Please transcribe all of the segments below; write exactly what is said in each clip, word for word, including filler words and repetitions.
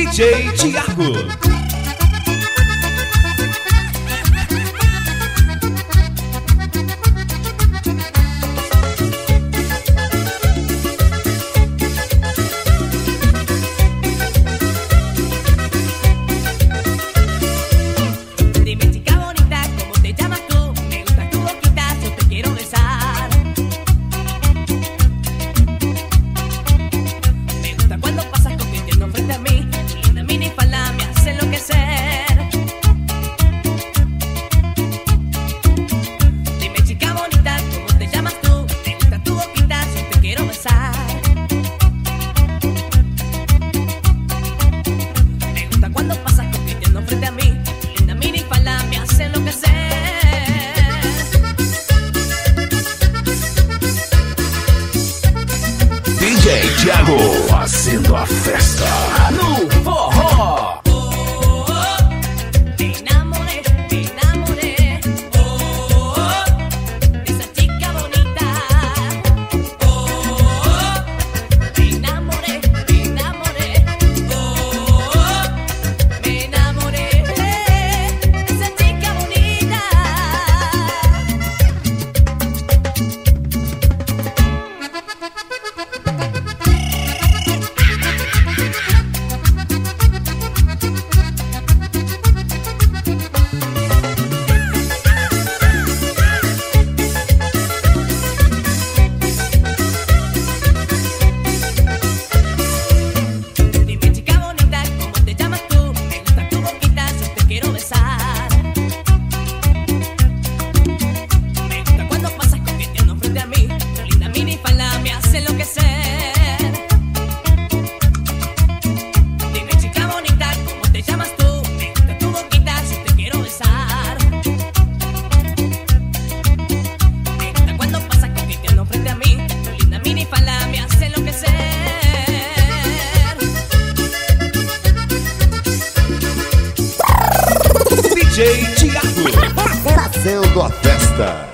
D J Thiago. D J Thiago fazendo a festa no forró. D J Thiago fazendo a festa.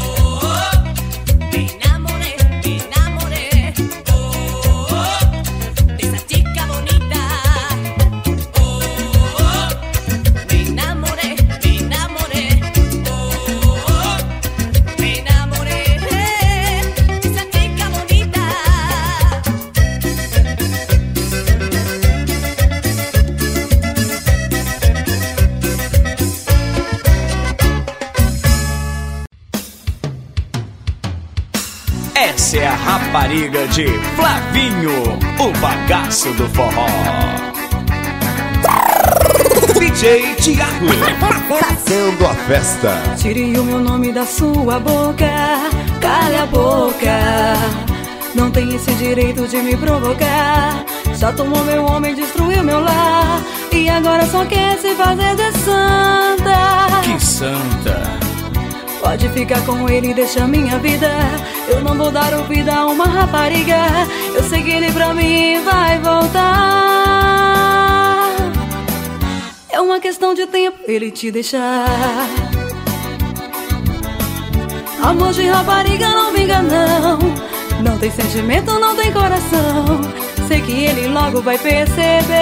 Essa é a rapariga de Flavinho, o bagaço do forró. D J Thiago fazendo a festa. Tire o meu nome da sua boca, cale a boca. Não tem esse direito de me provocar. Já tomou meu homem, destruiu meu lar, e agora só quer se fazer de santa. Que santa! Pode ficar com ele e deixar minha vida. Eu não vou dar ouvido a uma rapariga. Eu sei que ele pra mim vai voltar. É uma questão de tempo ele te deixar. Amor de rapariga não vinga não. Não tem sentimento, não tem coração. Sei que ele logo vai perceber.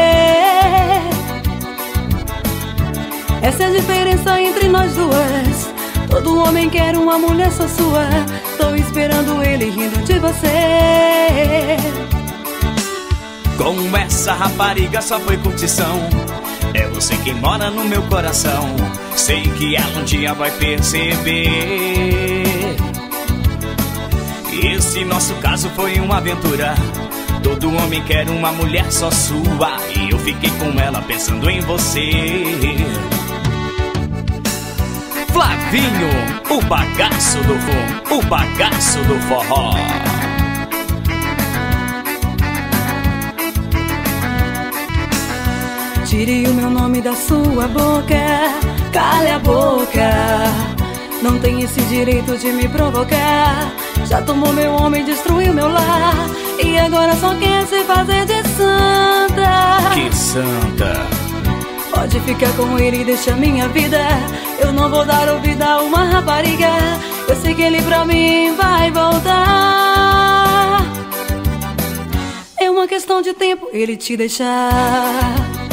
Essa é a diferença entre nós duas. Todo homem quer uma mulher só sua. Tô esperando ele rindo de você. Com essa rapariga só foi curtição. É você quem mora no meu coração. Sei que ela um dia vai perceber. Esse nosso caso foi uma aventura. Todo homem quer uma mulher só sua. E eu fiquei com ela pensando em você. Flavinho, o bagaço do forró, o bagaço do forró. Tire o meu nome da sua boca, cale a boca. Não tem esse direito de me provocar. Já tomou meu homem, destruiu meu lar, e agora só quer se fazer de santa. Que santa! Pode ficar com ele e deixar minha vida. Eu não vou dar ouvido a uma rapariga. Eu sei que ele pra mim vai voltar. É uma questão de tempo ele te deixar.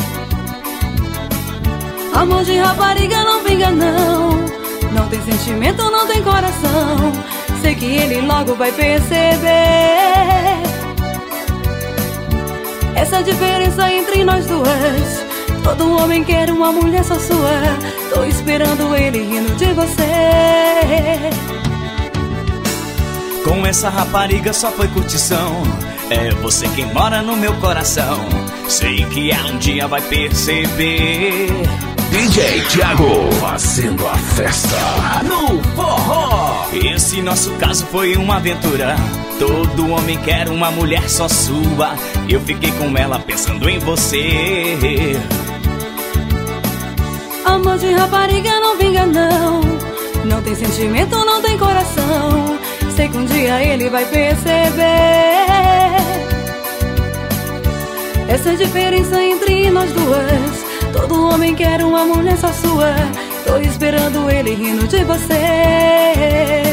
Amor de rapariga não vinga não. Não tem sentimento, não tem coração. Sei que ele logo vai perceber essa diferença entre nós duas. Todo homem quer uma mulher só sua. Tô esperando ele rindo de você. Com essa rapariga só foi curtição. É você quem mora no meu coração. Sei que ela um dia vai perceber. D J Thiago fazendo a festa no forró. Esse nosso caso foi uma aventura. Todo homem quer uma mulher só sua. Eu fiquei com ela pensando em você. Amor de rapariga não vinga não. Não tem sentimento, não tem coração. Sei que um dia ele vai perceber essa diferença entre nós duas. Todo homem quer uma mulher só sua. Tô esperando ele rindo de você.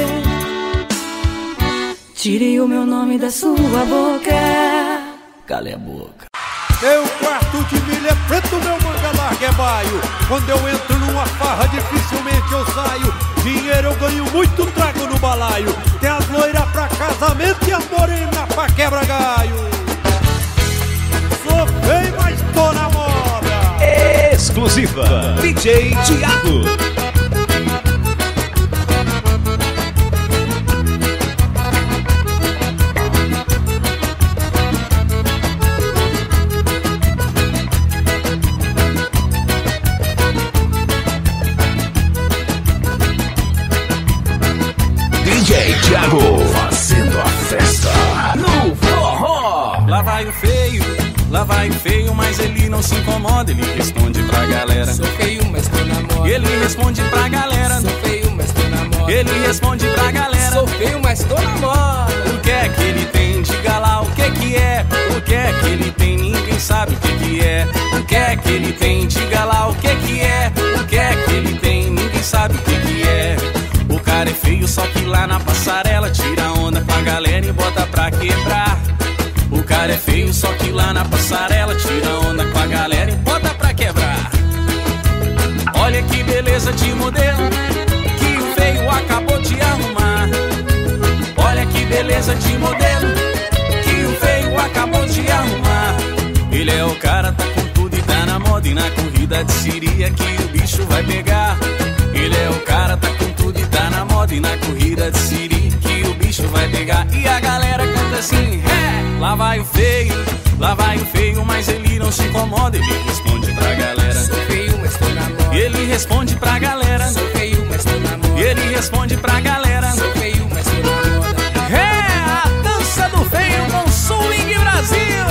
Tire o meu nome da sua boca. Cale a boca. Meu quarto de milha é preto, meu manga larga é baio. Quando eu entro numa farra dificilmente eu saio. Dinheiro eu ganho muito, trago no balaio. Tem as loiras pra casamento e a morena pra quebra-galho. Sou feio, mas tô na moda. Exclusiva D J Thiago. D J Thiago fazendo a festa no forró. Lá vai o feio, lá vai o feio, mas ele não se incomoda. Ele responde pra galera: sou feio, mas tô na moda. Ele responde pra galera: sou feio, mas tô na moda. Ele responde pra galera: sou feio, mas tô na moda. O que é que ele tem? Diga lá o que que é. O que é que ele tem? Ninguém sabe o que que é. O que é que ele tem? Diga lá o que que é. O que é que ele tem? Ninguém sabe o que que é. O cara é feio, só que lá na passarela tira onda com a galera e bota pra quebrar. O cara é feio, só que lá na passarela tira onda com a galera e bota pra quebrar. Olha que beleza de modelo que o feio acabou de arrumar. Olha que beleza de modelo que o feio acabou de arrumar. Ele é o cara, tá com tudo e tá na moda. E na corrida de Siria que o bicho vai pegar. Ele é o cara, tá com tudo e tá na moda. E na corrida de Siri que o bicho vai pegar. E a galera canta assim: é, lá vai o feio, lá vai o feio, mas ele não se incomoda. Ele responde pra galera: sou feio, mas tô na moda. Ele responde pra galera: sou feio, mas tô na moda. Ele responde pra galera: sou feio, mas tô na moda. É a dança do feio com Swing Brasil.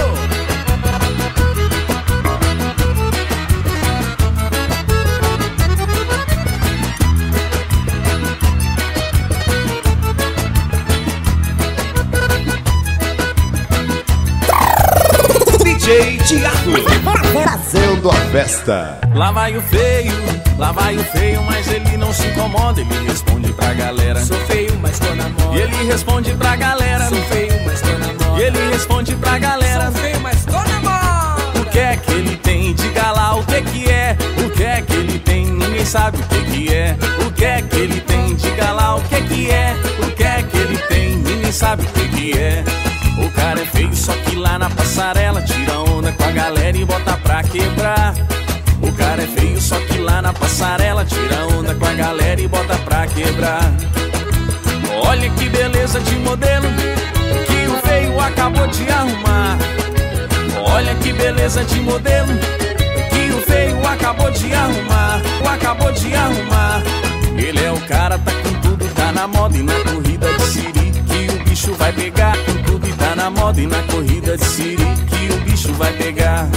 D J Thiago fazendo a festa. Lá vai o feio, lá vai o feio, mas ele não se incomoda. Ele responde pra galera: sou feio, mas tô na moda. E ele responde pra galera: sou feio, mas tô na moda. E ele responde pra galera: sou feio, mas tô na moda. O que é que ele tem? Diga lá o que que é. O que é que ele tem? Ninguém sabe o que que é. O que é que ele tem? Diga lá o que que é. O que é que ele tem? Ninguém sabe o que que é. O cara é feio, só que lá na passarela tira onda com a galera e bota pra quebrar. O cara é feio, só que lá na passarela tira onda com a galera e bota pra quebrar. Olha que beleza de modelo que o feio acabou de arrumar. Olha que beleza de modelo que o feio acabou de arrumar. O acabou de arrumar. Ele é o cara, tá com tudo, tá na moda. E na corrida de Siri que o bicho vai pegar. Com tudo e tá na moda. E na corrida de Siri que o bicho vai pegar.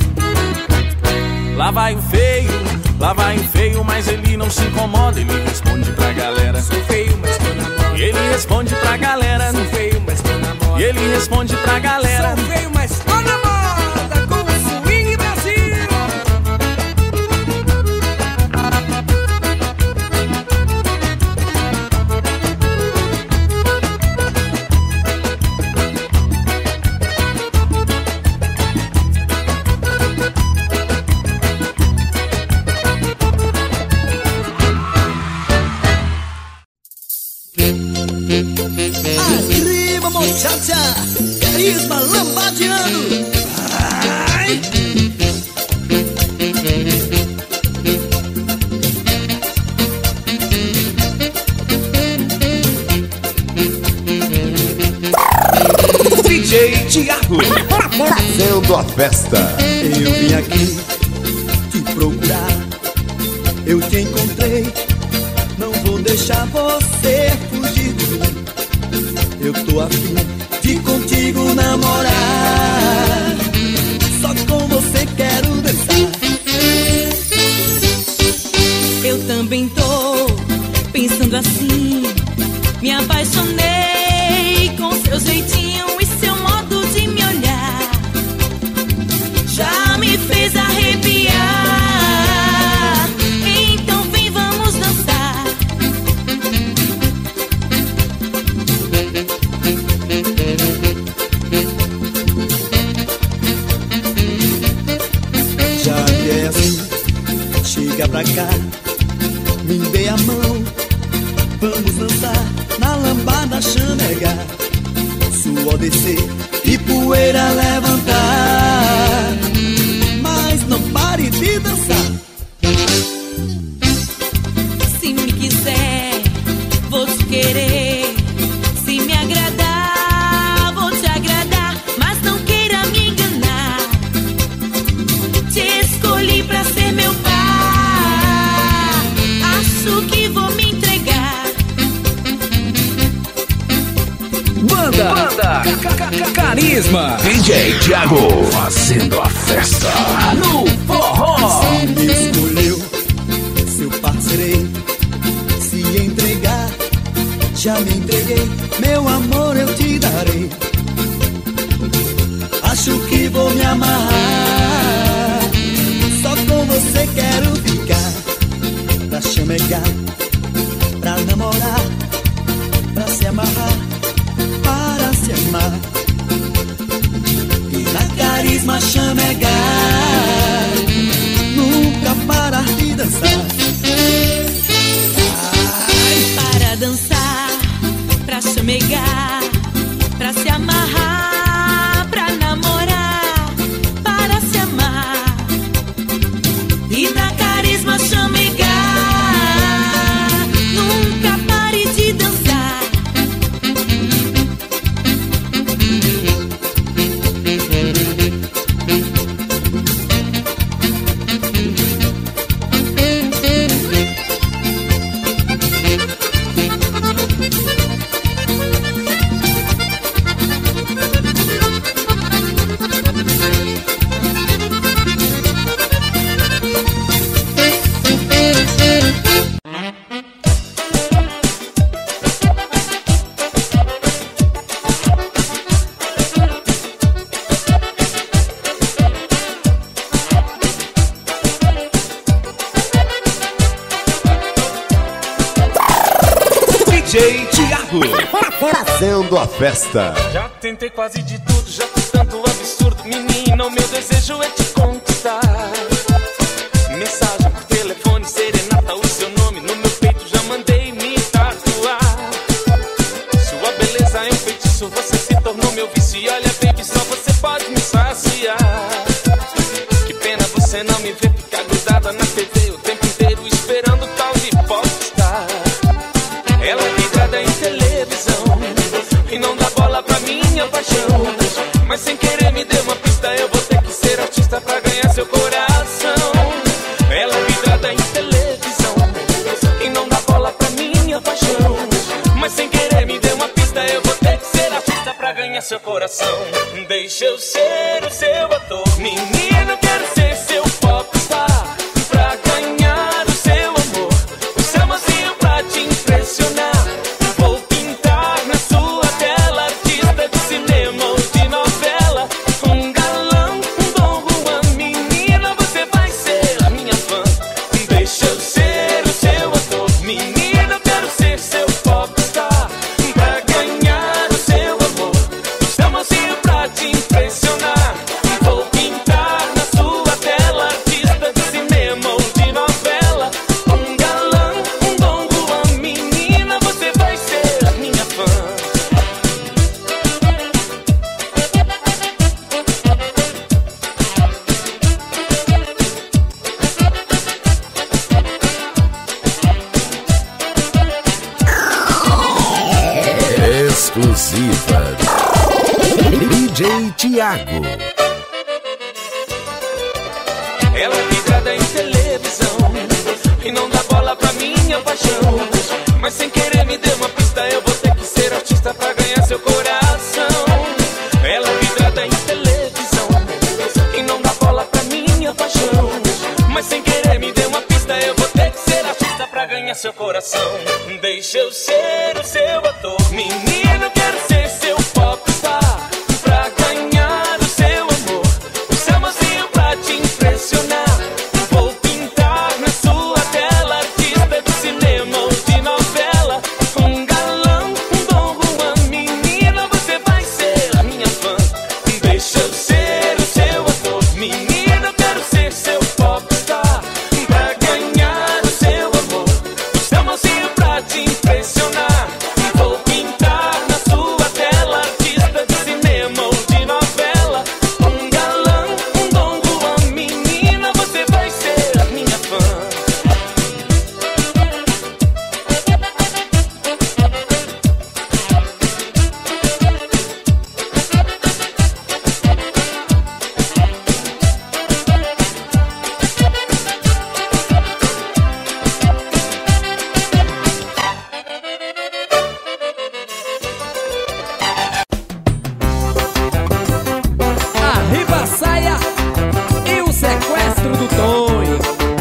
Lá vai o feio, lá vai o feio, mas ele não se incomoda. Ele responde pra galera: sou feio, mas tô na moda. E ele responde pra galera: sou feio, mas tô na moda. E ele responde pra galera: sou feio, mas tô na moda. Com o Swing Brasil. elegância, carisma lambadeando. Vai! D J Thiago fazendo a festa. Eu vim aqui te procurar, eu te encontrei, não vou deixar você fugir de mim. Eu tô afim de contigo namorar, só com você quero dançar. Eu também tô pensando assim, me apaixonei com seu jeitinho e seu modo de me olhar. Já me fez arrepiar, então vem, vamos dançar. Já que é assim, chega pra cá, me dê a mão, vamos dançar na lambada chamegar. Suor descer e poeira levantar, mas não pare de dançar. Se me quiser, vou te querer. Se me agradar, vou te agradar. Mas não queira me enganar. Te escolhi pra ser meu par, acho que vou me entregar. Banda, Banda. Carisma. D J Thiago fazendo a festa no forró. Se me escolheu, seu parceirei, se entregar, já me entreguei, meu amor eu te darei. Acho que vou me amarrar, só com você quero ficar. Pra chamegar, pra namorar, pra se amarrar, para se amar. E na carisma chamegar, nunca parar de dançar. Para dançar, pra chamegar, pra se amarrar, pra namorar, para se amar. E na carisma chamegar, nunca pare de dançar. D J Thiago fazendo a festa. Já tentei quase de tudo, já fiz tanto absurdo. Menina, o meu desejo é te conquistar. Mensagem por telefone, serenata, o seu nome no meu peito já mandei me tatuar. Sua beleza é um feitiço, você se tornou meu vício. E olha bem que só você pode me saciar. Que pena você não me vê, ficar grudada na T V o tempo inteiro esperando tal de popstar. Ela é ligada em televisão e não dá bola pra minha paixão. Mas sem querer me deu uma pista, eu vou ter que ser artista pra ganhar seu coração. Ela é vidrada em televisão e não dá bola pra minha paixão. Mas sem querer me deu uma pista, eu vou ter que ser artista pra ganhar seu coração. Deixa eu ser o seu ator, menino, quero ser seu popstar. Pra ganhar o seu amor, o seu mocinho pra te impressionar. Vou pintar na sua tela, artista de cinema ou de novela. Um galão, um Dom Juan, menina, você vai ser a minha fã. Deixa eu ser o seu ator, menina, eu quero ser seu popstar. Pra ganhar o seu amor, o seu mocinho pra te impressionar. Vou pintar na sua tela, Exclusiva D J Thiago. Ela é vidrada em televisão e não dá bola pra minha paixão, mas sem querer me deu uma pista. Eu vou ter que ser artista pra ganhar seu coração. Ela é vidrada em televisão e não dá bola pra minha paixão, mas sem querer me deu uma pista. Eu vou ter que ser artista pra ganhar seu coração. Deixa eu ser o seu ator, menino, quero ser seu popstar pra ganhar o seu amor, o seu mocinho pra te impressionar. Vou pintar na sua tela, artista de cinema ou de novela, um galão, um Dom Juan. Menina, você vai ser a minha fã. Deixa eu ser o seu ator, menino, quero ser seu popstar pra ganhar o seu amor, o seu mocinho pra te impressionar. Vou pintar na sua tela, artista de cinema ou de novela, um galão, um Dom Juan. Menina, você vai ser a minha fã. Arriba a saia e o sequestro do Tonho.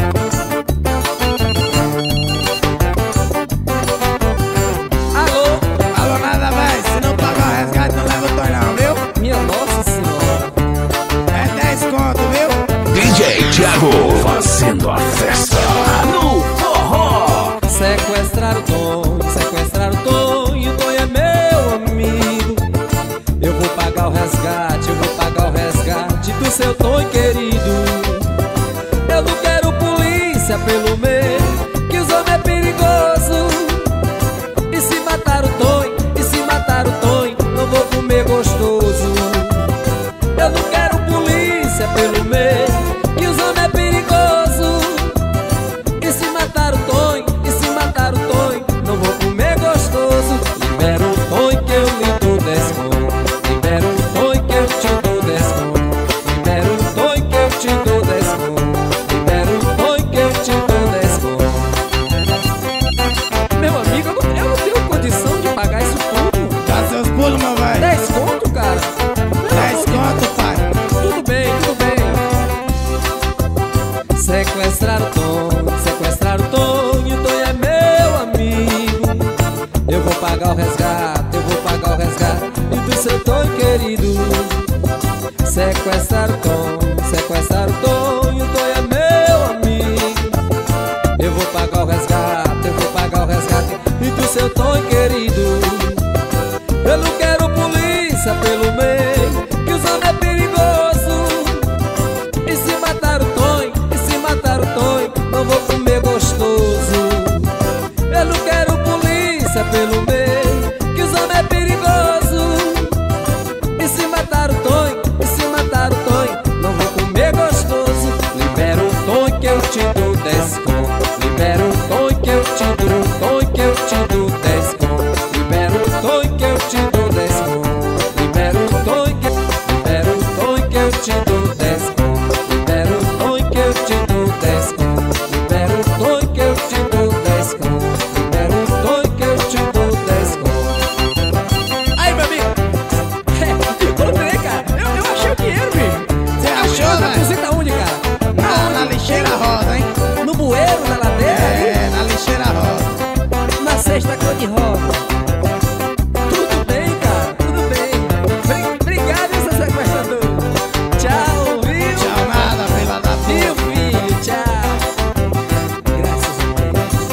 Alô? Alô, nada mais, se não pagar o resgate não leva o Tonho não, viu? Minha nossa senhora. É dez conto, viu? D J Thiago fazendo a festa no forró. Sequestrar o Tonho, sequestrar o Tonho. O Tonho é meu amigo. Eu vou pagar o resgate, eu vou pagar o resgate do seu Tonho querido. Eu não quero polícia pelo meio, que os homens é perigoso. E se matar o Tonho, e se matar o Tonho, não vou comer gostoso. Eu não quero polícia pelo meio, que os homens é perigoso. E se matar o Tonho, e se matar o Tonho, não vou comer gostoso. Libera o Tonho que eu lhe dou dez conto. Libera o Tonho que eu te dou dez conto. Libera o Tonho que eu te dou dez conto. Libera o Tonho que eu te dou dez conto. Meu amigo, eu não, eu não tenho condição de pagar isso tudo. Dá seus pulos, meu velho. dez conto, cara? dez conto, pai. Tudo bem, tudo bem. Sequestrar o Tonho, sequestrar o Tonho. O Tonho é meu amigo. Eu vou pagar o resgate, eu vou pagar o resgate e do seu Tonho querido. Sequestrar o Tonho, sequestrar o Tonho. O Tonho é meu amigo. Eu vou pagar o resgate, eu vou pagar o resgate e do seu Tonho querido. Eu não quero polícia pelo meio, que os homens é perigoso. E se matar o Tonho, e se matar o Tonho, não vou comer gostoso. Eu não quero polícia pelo meio, que os homens é perigoso. E se matar o Tonho, e se matar o Tonho, não vou comer gostoso. Libera o Tonho que eu te dou dez conto. Libera o Tonho que eu te dou, Tonho que eu te dou dez conto. Libera o Tonho que eu te dou dez conto. Libera o Tonho que, libera o Tonho que eu te dou dez conto. Libera o Tonho que eu te dou dez conto. Libera o Tonho que eu te dou dez conto. Libera o Tonho que eu te dou dez conto. Aí, meu amigo. Encontrei, cara. Eu, eu achei o dinheiro, bicho. Você achou, Na velho? cozida onde, cara? Na, na lixeira rosa, hein? No bueiro, na ladeira? É, na lixeira rosa. Na sexta cor de rosa. Tudo bem, cara, tudo bem. Bri- Obrigado, seu sequestrador. Tchau, viu? Tchau nada, fila da Viu, puta. filho? Tchau. Graças a Deus.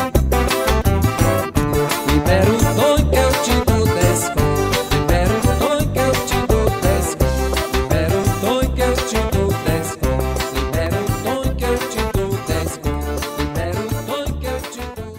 Libera o Tonho que eu te dou dez conto. Libera o Tonho que eu te dou dez conto. Libera o Tonho que eu te dou dez conto. Libera o Tonho que eu te dou dez conto. Libera o Tonho que eu te dou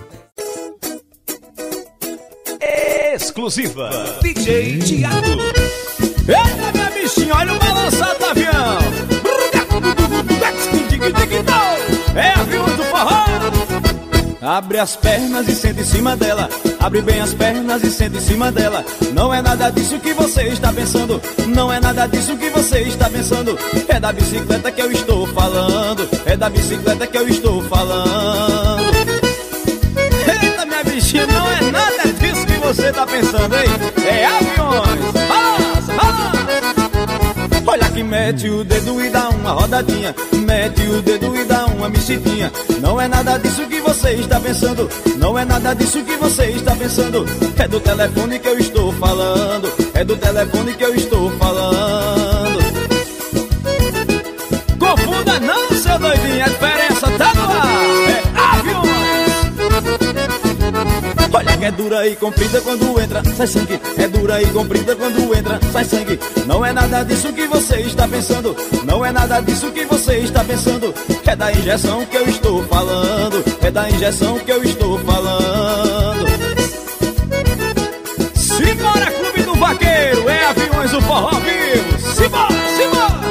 dez. Exclusiva D J Thiago. Eita, minha bichinha, olha o balançado do avião. É avião do forró. Abre as pernas e senta em cima dela. Abre bem as pernas e senta em cima dela. Não é nada disso que você está pensando. Não é nada disso que você está pensando. É da bicicleta que eu estou falando. É da bicicleta que eu estou falando. Eita, minha bichinha, não é nada disso que você está pensando, hein? É aviões. Balança, balança. Olha que mete o dedo e dá uma rodadinha. Mete o dedo e dá uma mexidinha. Não é nada disso que você está pensando. Não é nada disso que você está pensando. É do telefone que eu estou falando. É do telefone que eu estou falando. Confunda não, seu doidinho. A diferença tá no ar. É aviões. Olha que é dura e comprida quando entra, sai sangue. É dura e comprida quando entra, sai sangue. Não é nada disso que você está pensando. Não é nada disso que você está pensando. É da injeção que eu estou falando. É da injeção que eu estou falando. Simbora, Clube do Vaqueiro. É aviões do forró vivo. Simbora, simbora.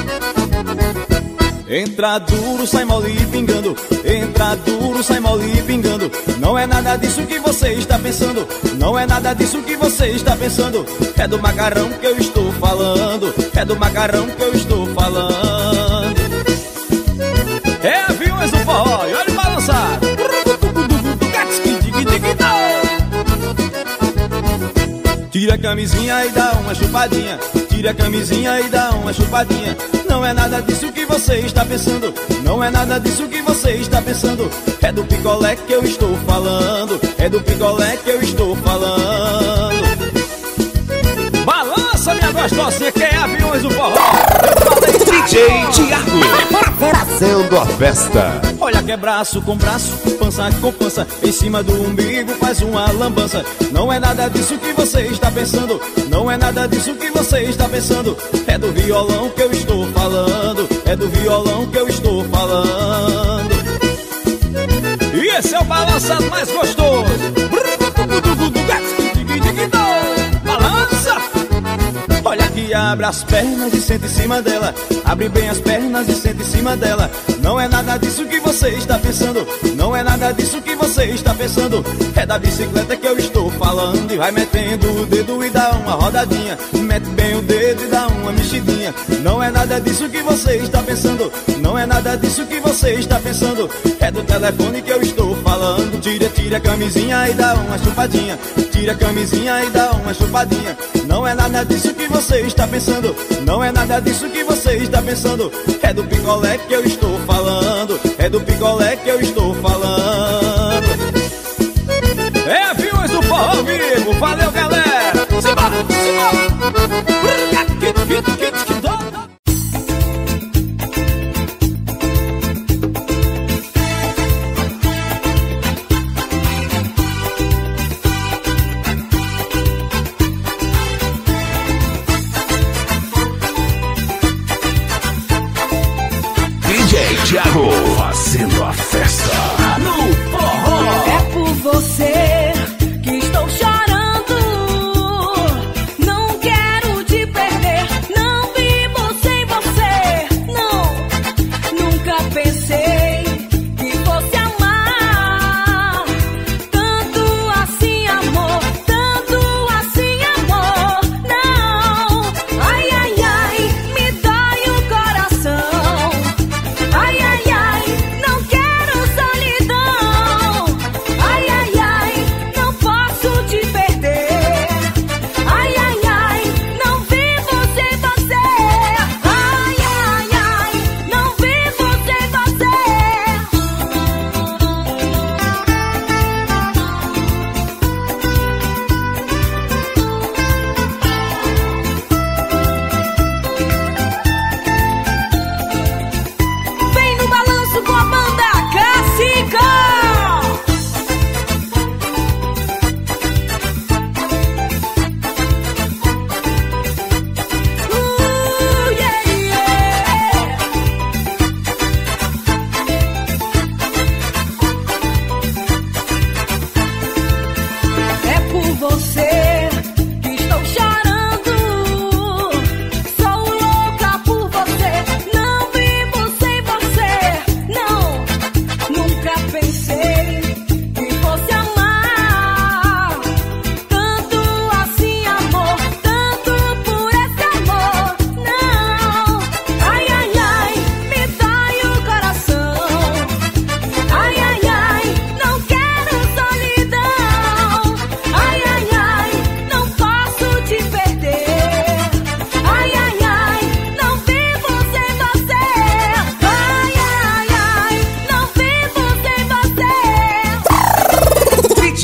Entra duro, sai mole e pingando. Entra duro, sai mole e pingando. Não é nada disso que você está pensando. Não é nada disso que você está pensando. É do macarrão que eu estou falando. É do macarrão que eu estou falando. É aviões do forró, e olha o balançar. Tira a camisinha e dá uma chupadinha. Tira a camisinha e dá uma chupadinha. Não é nada disso que você está pensando. Não é nada disso que você está pensando. É do picolé que eu estou falando. É do picolé que eu estou falando. Balança, minha gostosinha, que é aviões do forró. Eu falei D J Thiago. Fazendo a festa. Olha que é braço com braço, pança com pança. Em cima do umbigo faz uma lambança. Não é nada disso que você está pensando. Não é nada disso que você está pensando. É do violão que eu estou falando. É do violão que eu estou falando. E esse é o balançado mais gostoso. Balança. Olha que abre as pernas e senta em cima dela. Abre bem as pernas e senta em cima dela. Não é nada disso que você está pensando. Não é nada disso que você está pensando. É da bicicleta que eu estou falando. E vai metendo o dedo e dá uma rodadinha. Mete bem o dedo e dá uma mexidinha. Não é nada disso que você está pensando. Não é nada disso que você está pensando. É do telefone que eu estou falando. Tira, tira a camisinha e dá uma chupadinha. Tira a camisinha e dá uma chupadinha. Não é nada disso que você está pensando. Não é nada disso que você está pensando. É do picolé que eu estou falando. É do picolé que eu estou falando. É aviões do forró vivo. Valeu, galera. Simbora, simbora. D J Thiago fazendo a festa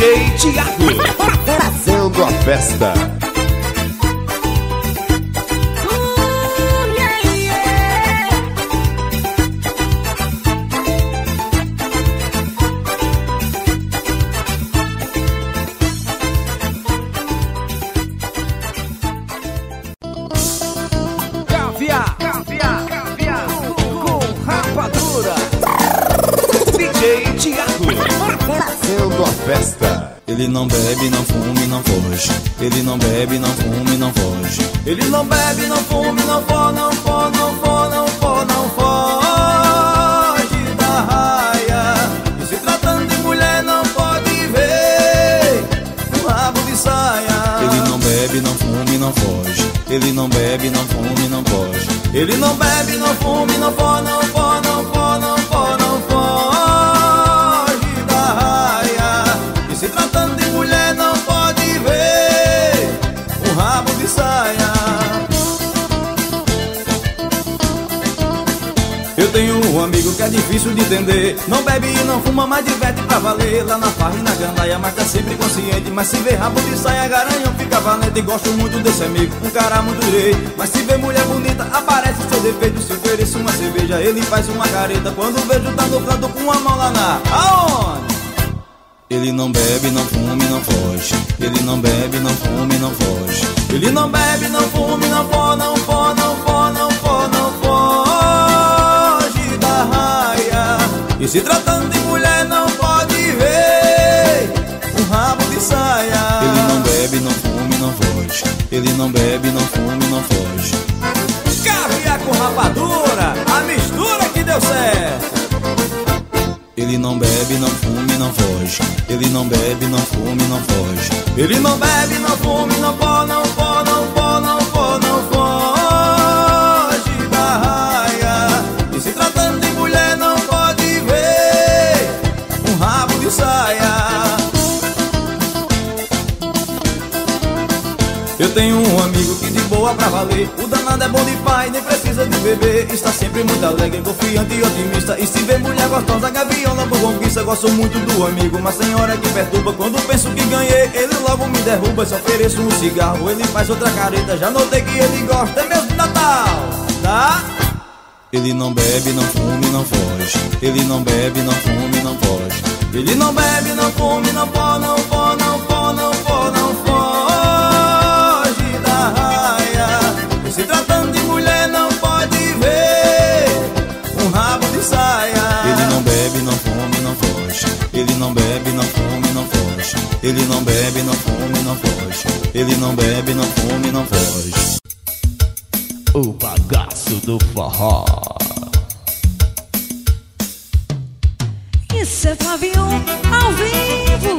D J Tiago, trazendo a festa. Caviar, caviar, caviar com rapadura. D J Tiago, trazendo a festa. Ele não bebe, não fume, não foge. Ele não bebe, não fume, não foge. Ele não bebe, não fume, não for, não for, não for, não for, não foge da raia. E se tratando de mulher não pode ver um rabo de saia. Ele não bebe, não fume, não foge. Ele não bebe, não fume, não foge. Ele não bebe, não fume, não for, não for, não for, não for, não foge da raia. E se tratando de mulher não pode ver um rabo de saia. Eu tenho um amigo que é difícil de entender. Não bebe e não fuma, mas diverte pra valer. Lá na farra e na gandaia, mas tá sempre consciente. Mas se vê rabo de saia, garanhão fica valente. E gosto muito desse amigo, um cara muito direito. Mas se vê mulher bonita, aparece seu defeito. Se ofereço uma cerveja, ele faz uma careta. Quando vejo tá no canto com uma mão lá na... Aonde? Ele não bebe, não fume, não foge. Ele não bebe, não fume, não foge. Ele não bebe, não fume, não for, não for, não for, não for, não foge da raia. E se tratando de mulher não pode ver um rabo de saia. Ele não bebe, não fume, não foge. Ele não bebe, não fume, não foge. Caviar com rapadura, a mistura que deu certo. Ele não bebe, não fume, não foge. Ele não bebe, não fume, não foge. Ele não bebe, não fume, não for, não for, não for, não for, não foge da raia. E se tratando de mulher não pode ver um rabo de saia. Eu tenho um amigo que de boa pra valer. O danado é bom de pai, nem precisa de beber. Está sempre muito alegre, confiante e otimista. E se vê mulher gostosa, gaviola por conquista. Gosto muito do amigo, mas tem hora que perturba. Quando penso que ganhei, ele logo me derruba. Se ofereço um cigarro, ele faz outra careta. Já notei que ele gosta, é mesmo de Natal, tá? Ele não bebe, não fume, não foge. Ele não bebe, não fume, não foge. Ele não bebe, não fume, não for, não for, não for, não for, não foge da raia. E se tratando de mulher não pode ver um rabo de saia. Ele não bebe, não fume, não foge. Ele não bebe, não fume, não foge. Ele não bebe, não fume, não foge. Ele não bebe, não fume, não foge. O bagaço do forró. Isso é Flavinho ao vivo.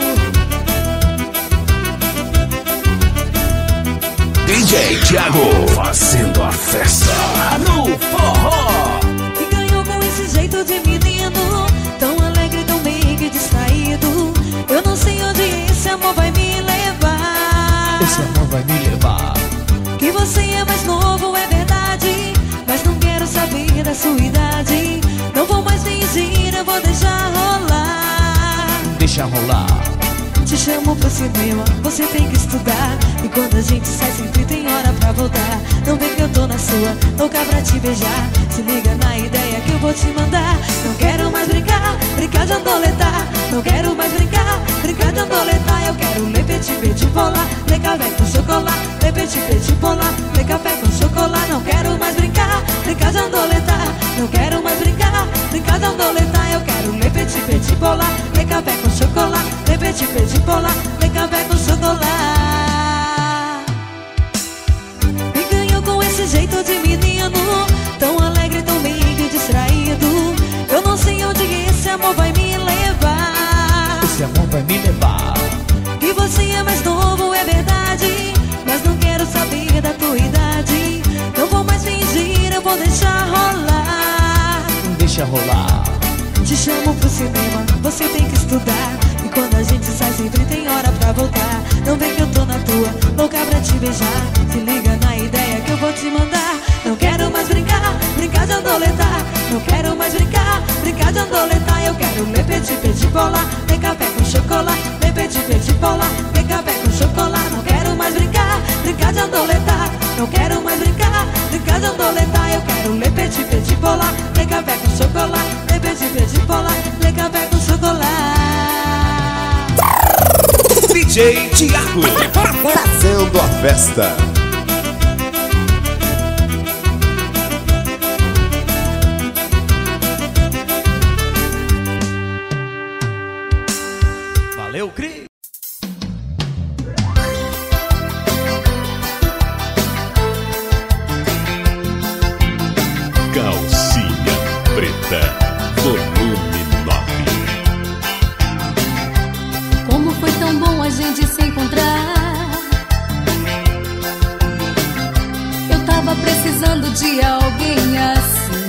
D J Tiago fazendo a festa no forró. E ganhou com esse jeito de menino, tão alegre, tão meio distraído. Eu não sei onde esse amor vai me levar. Esse amor vai me levar. Que você é mais novo, é verdade, mas não quero saber da sua idade. Não vou mais fingir, eu vou deixar rolar. Deixa rolar. Te chamo pro cinema, você tem que estudar. E quando a gente sai sempre tem hora pra voltar. Não vê que eu tô na sua, louca pra te beijar. Se liga na ideia que eu vou te mandar. Não quero mais brincar, brincar de andoletar. Não quero mais brincar, brincar de andoletar. Eu quero ler petit petit polar, ler café com chocolate. Ler petit petit polar, ler café com chocolate. Não quero mais brincar, brincar de andoletar. Não quero mais brincar, brincar de andoletar. Eu quero ler petit petit polar, ler café com chocolate. Ler petit petit polar, ler café com chocolate. Me ganhou com esse jeito de menino, tão alegre, tão meio distraído. Eu não sei onde esse amor vai me levar. Esse amor vai me levar. Que você é mais novo, é verdade, mas não quero saber da tua idade. Não vou mais fingir, eu vou deixar rolar. Deixa rolar. Te chamo pro cinema, você tem que estudar. E quando a gente sai sempre tem hora pra voltar. Não vê que eu tô na tua, louca pra te beijar. Se liga na ideia que eu vou te mandar. Não quero mais brincar, brincar de andoletar. Não quero mais brincar, brincar de andoletar. Eu quero ler petit petit polar, ler café com chocolate. Ler petit petit polar, tem café com chocolate, tem beijo, beijo polar, tem café com chocolate. D J Thiago fazendo a festa. Valeu, Cris! Calcinha Preta, volume nove. Como foi tão bom a gente se encontrar. Eu tava precisando de alguém assim,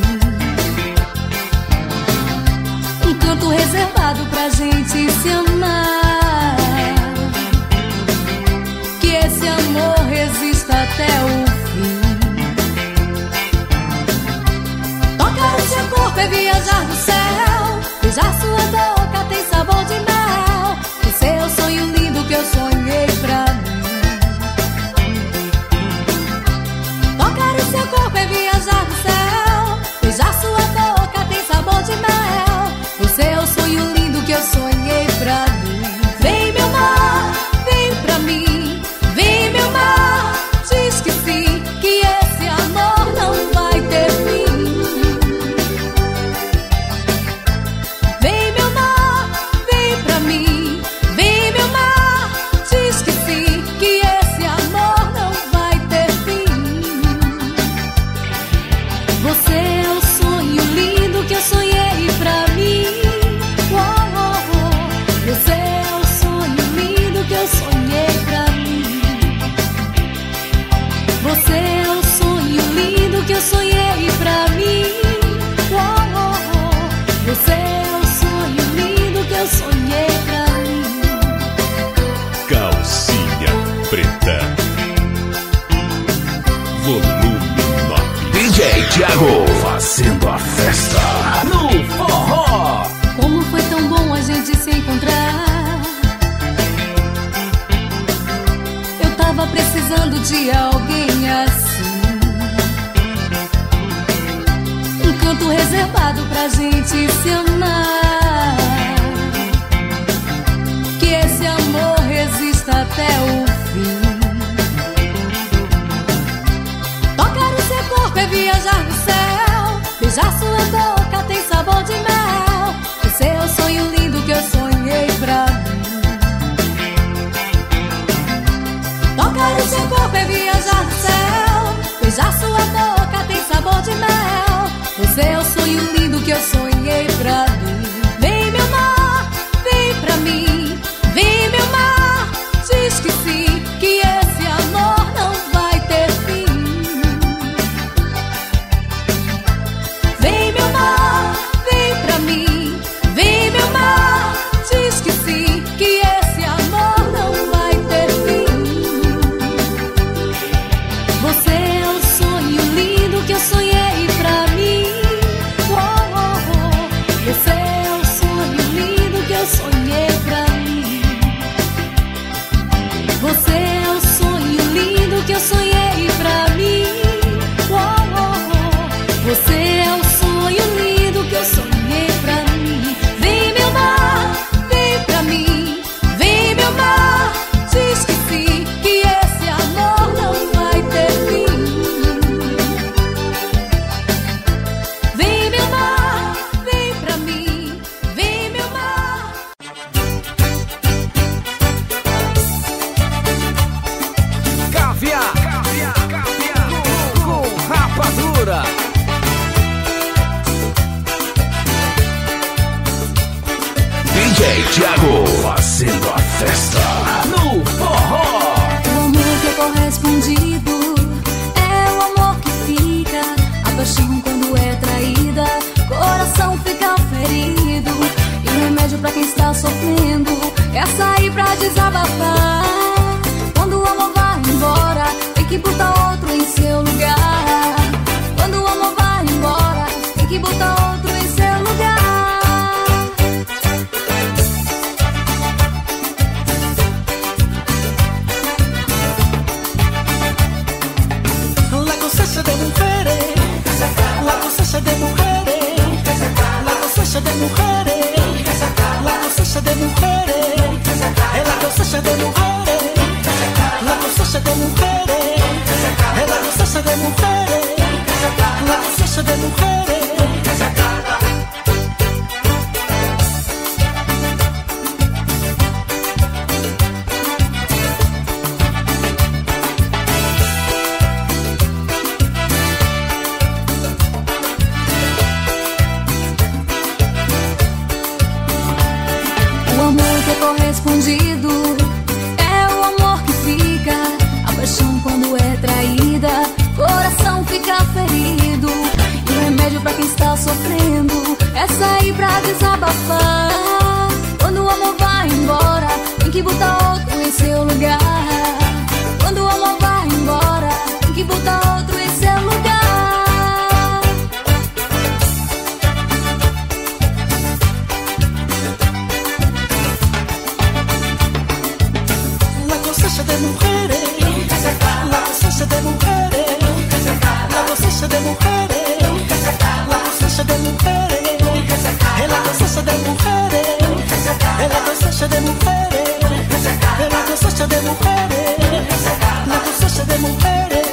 um canto reservado pra gente se amar. Que esse amor resista até o seu corpo é viajar no céu, beijar sua boca tem sabor de mel. Esse é o sonho lindo que eu sonhei pra mim. Tocar o seu corpo é viajar no céu, beijar sua boca tem sabor de mel. Esse é o sonho lindo que eu sonhei pra mim. Vem meu mar, vem pra mim, vem meu mar, diz que sim, que esse amor não vai ter fim. Thiago fazendo a festa no forró. Como foi tão bom a gente se encontrar. Eu tava precisando de alguém assim, um canto reservado pra gente se amar. Que esse amor resista até o fim. Tocar o seu corpo é viajar no céu, beijar sua boca tem sabor de mel. Esse é o sonho lindo que eu sonhei pra mim. Tocar o seu corpo é viajar no céu, beijar sua boca tem sabor de mel. Esse é o sonho lindo que eu sonhei pra mim. Vem meu mar, vem pra mim, vem meu mar, diz que sim, que esse amor não vai ter fim. Vem meu mar, vem pra mim, vem meu mar, diz que sim, que esse amor não vai ter fim. Você é o sonho lindo que eu sonhei pra mim. Oh, oh, oh. Você é o sonho lindo que eu sonhei pra mim. Você é o sonho lindo que eu sonhei pra mim. Oh, oh, oh. Você é o sonho lindo que eu sonhei pra mim. Vem meu mar, vem pra mim, vem meu mar, diz que sim, que esse amor não vai ter fim. Vem meu mar, vem pra mim, vem meu mar. Caviar, caviar, caviar com rapadura. D J Thiago fazendo a festa no forró. O amor que é correspondido é o amor que fica. A paixão quando é traída, coração fica ferido. E o remédio pra quem está sofrendo é sair pra desabafar. Quando o amor vai embora, tem que botar outro em seu lugar. Quando o amor vai embora, tem que botar outro em seu lugar. La cosecha de mujeres, la cosecha de mujeres cosecha de mujeres, es la cosecha de mujeres, la cosecha de mujeres, es la cosecha de mujeres, la cosecha de mujeres. Correspondido é o amor que fica, a paixão quando é traída, coração fica ferido. E o remédio pra quem está sofrendo é sair pra desabafar. Quando o amor vai embora, tem que botar outro em seu lugar. Quando o amor vai embora, tem que botar outro em seu lugar. De mujeres, la cosecha de mujeres, la cosecha de mujeres, la cosecha de mujeres, es la cosecha de mujeres, es la cosecha de mujeres, es la cosecha de mujeres, la cosecha de mujeres.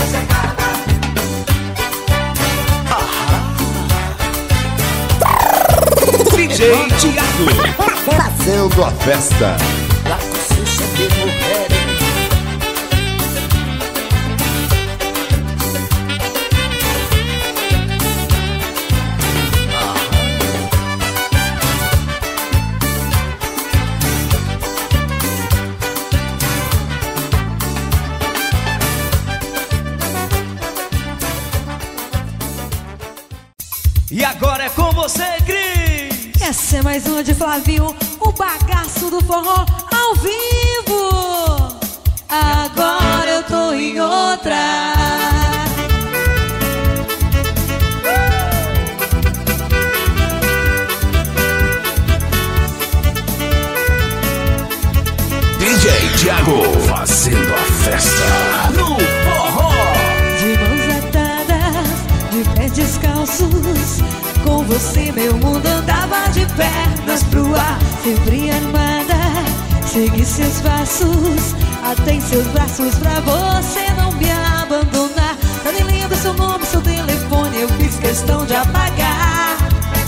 D J Thiago fazendo a festa. La cosecha de mujeres. E agora é com você, Cris! Essa é mais uma de Flavinho, o bagaço do forró ao vivo. Agora eu tô em outra. D J Thiago fazendo a festa no forró. De mãos atadas, de pés descalços, com você meu mundo andava de pernas pro ar. Sempre animada, segui seus passos, até em seus braços pra você não me abandonar. Eu nem lembro seu nome, seu telefone, eu fiz questão de apagar.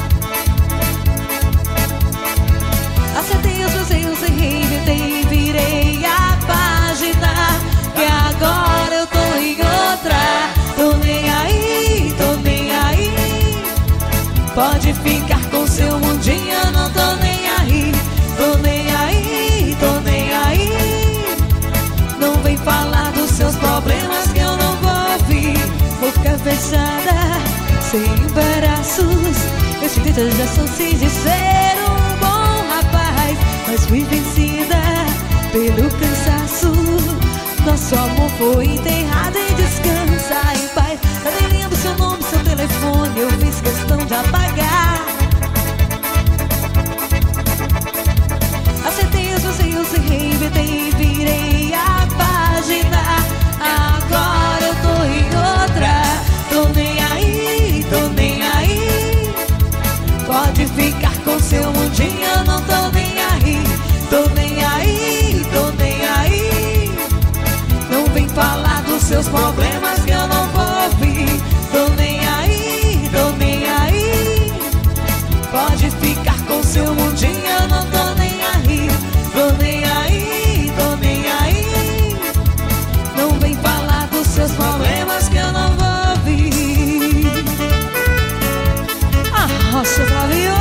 Acertei os meus erros, errei, inventei, virei a página. E agora eu tô em outra. Tô nem aí, tô nem aí. Pode ficar com seu mundinho, eu não tô nem aí. Tô nem aí, tô nem aí. Não vem falar dos seus problemas que eu não vou ouvir. Boca fechada, sem embaraços. Esse jeito eu já sou sem de ser um bom rapaz, mas fui vencida pelo cansaço. Nosso amor foi enterrado e descansa em paz. Eu nem lembro seu nome, seu telefone, eu fiz questão de apagar. Acertei os meus erros, errei, inventei, virei a página. Agora eu tô em outra. Tô nem aí, tô nem aí. Pode ficar com seu mundinho, eu não tô nem aí. Tô nem aí, tô nem aí. Não vem falar dos seus problemas que eu não vou ouvir. Tô nem aí, tô nem aí. Pode ficar com seu mundinho, eu não tô nem aí. Tô nem aí, tô nem aí. Não vem falar dos seus problemas que eu não vou ouvir. Arrocha, Flavio.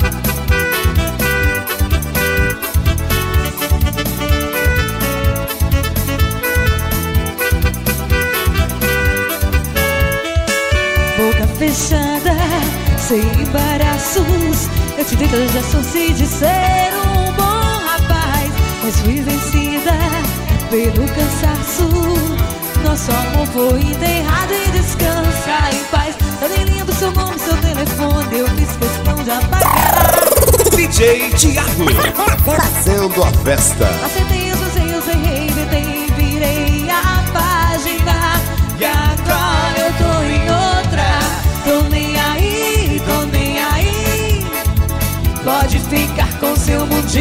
Boca fechada, sem embaraços. Eu te tento, eu já sou se de ser um bom rapaz, mas fui vencida pelo cansaço. Nosso amor foi enterrado e descansa em paz. Eu nem lembro seu nome, seu telefone, eu fiz questão de apagar. D J Thiago fazendo a festa. Acertei os meus erros, errei, inventei, virei a página. E agora eu tô em outra. Tô nem aí, tô nem aí. Pode ficar com seu mundinho,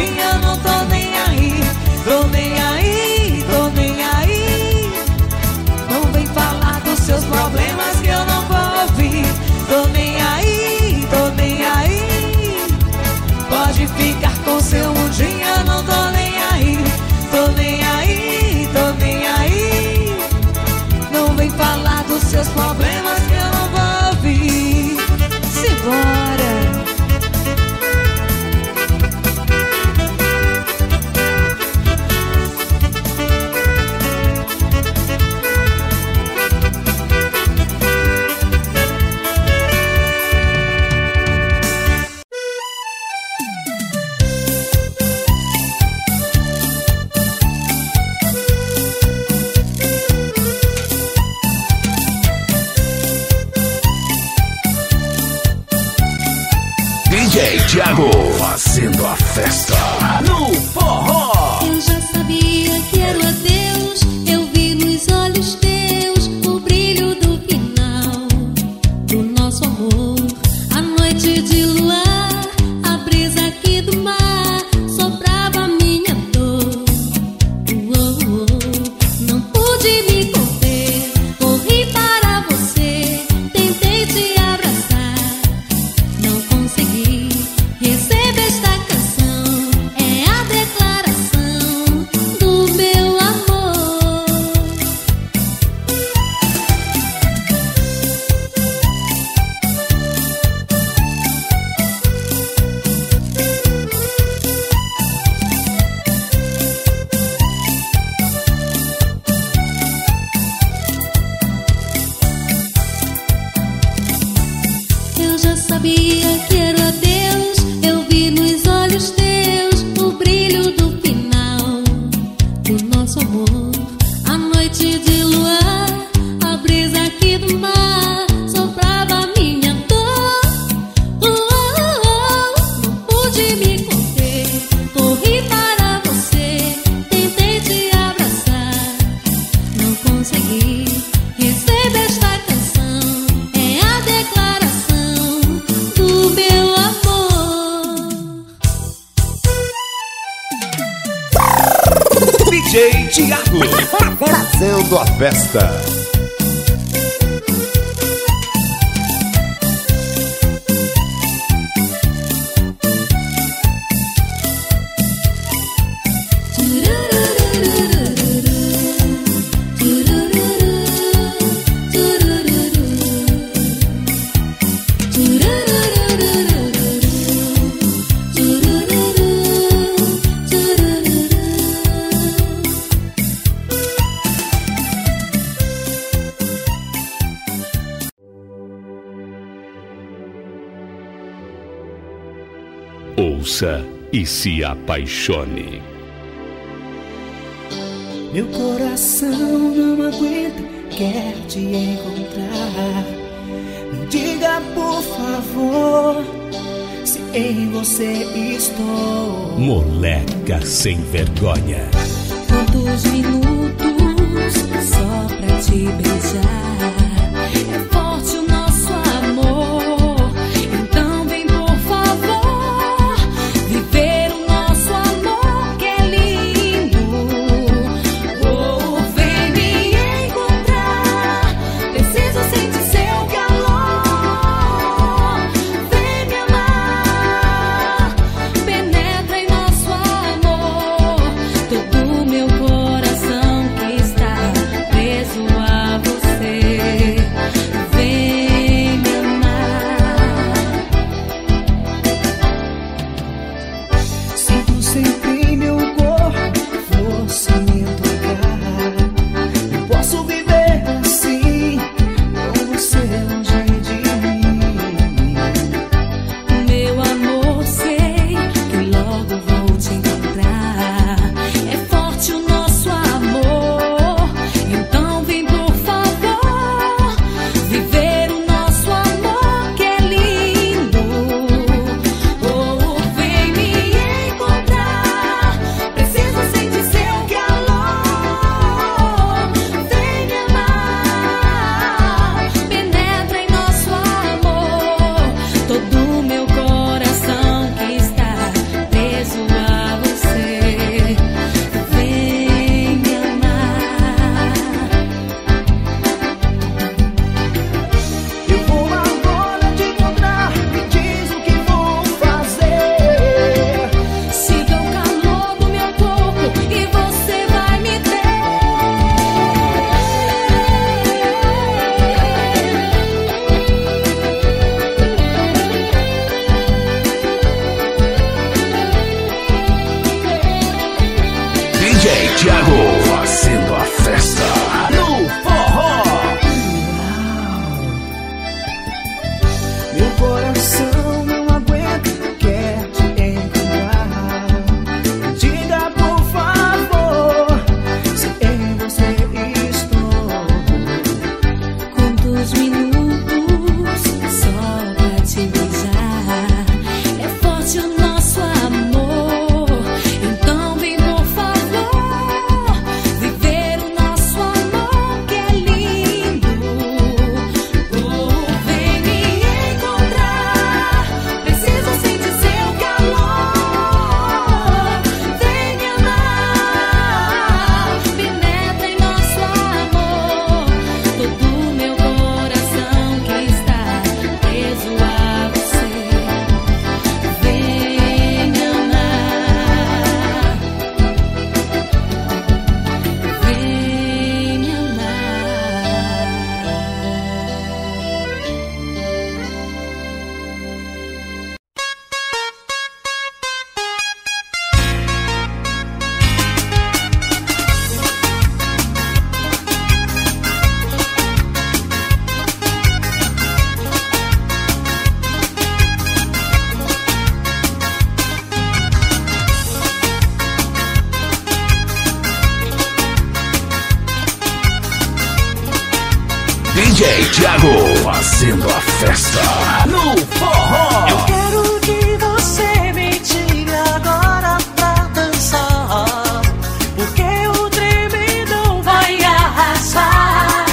Thiago fazendo a festa no forró. Eu já sabia que era o adeus. Eu vi nos olhos teus o brilho do final do nosso amor. A noite de luar, a brisa aqui do mar soprava a minha dor. Oh, oh. Não pude me conter, corri para você, tentei te abraçar, não consegui. Receba esta canção, é a declaração do meu amor. Eu já sabia que era Deus. Eu vi nos olhos teus o brilho do final do nosso amor. A noite de luar, a brisa aqui do mar soprava a minha dor. Oh, oh, oh. Não pude me conter, corri para você, tentei te abraçar, não consegui. Receba esta canção, é a declaração do meu amor. D J Thiago fazendo a festa. Ouça e se apaixone. Meu coração não aguenta, quer te encontrar. Me diga por favor se em você estou. Moleca sem vergonha. Quantos minutos só pra te beijar? É forte o nosso amor, então vem por favor viver o nosso amor que é lindo. Oh, vem me encontrar, preciso sentir seu calor. Vem me amar, penetra em nosso amor. Todo o meu coração que está preso a você. Vem me amar. Sinto sempre em meu corpo força me tocar. Não posso viver assim, com você longe de mim. Meu amor, sei que logo vou te encontrar. É forte o nosso amor, então vem por favor viver o nosso amor que é lindo. Oh, vem me encontrar, preciso sentir seu calor. Vem me amar, penetra em nosso amor. Todo o meu coração que está preso a você. Vem me amar. Eu vou agora te encontrar, me diz o que vou fazer. Siga o calor do meu corpo e você vai me ter. D J Thiago fazendo a festa no forró. Meu coração não aguenta, quer te encontrar. Me diga por favor se em você estou. Quantos minutos só pra te beijar? É forte D J Thiago fazendo a festa no forró. Eu quero que você me tire agora pra dançar, porque o tremendão vai arrasar.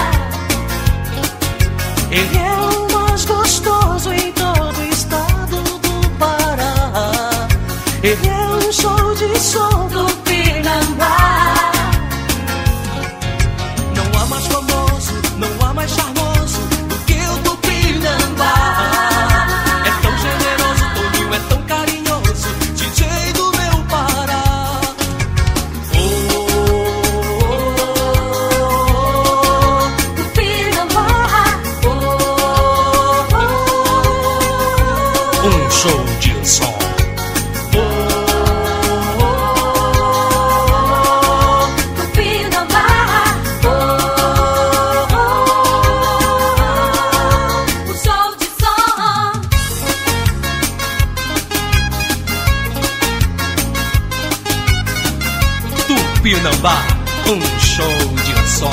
Ele é o mais gostoso em todo o estado do Pará. Ele é um show de som do Pinambá. Não há mais famoso, não há mais charmoso do que o do Pinambá. É tão generoso, Toninho é tão carinhoso, D J do meu Pará. Oh, oh, oh, do Pinambá. Oh, oh, oh. Um show de som. Pinambá, um show de som.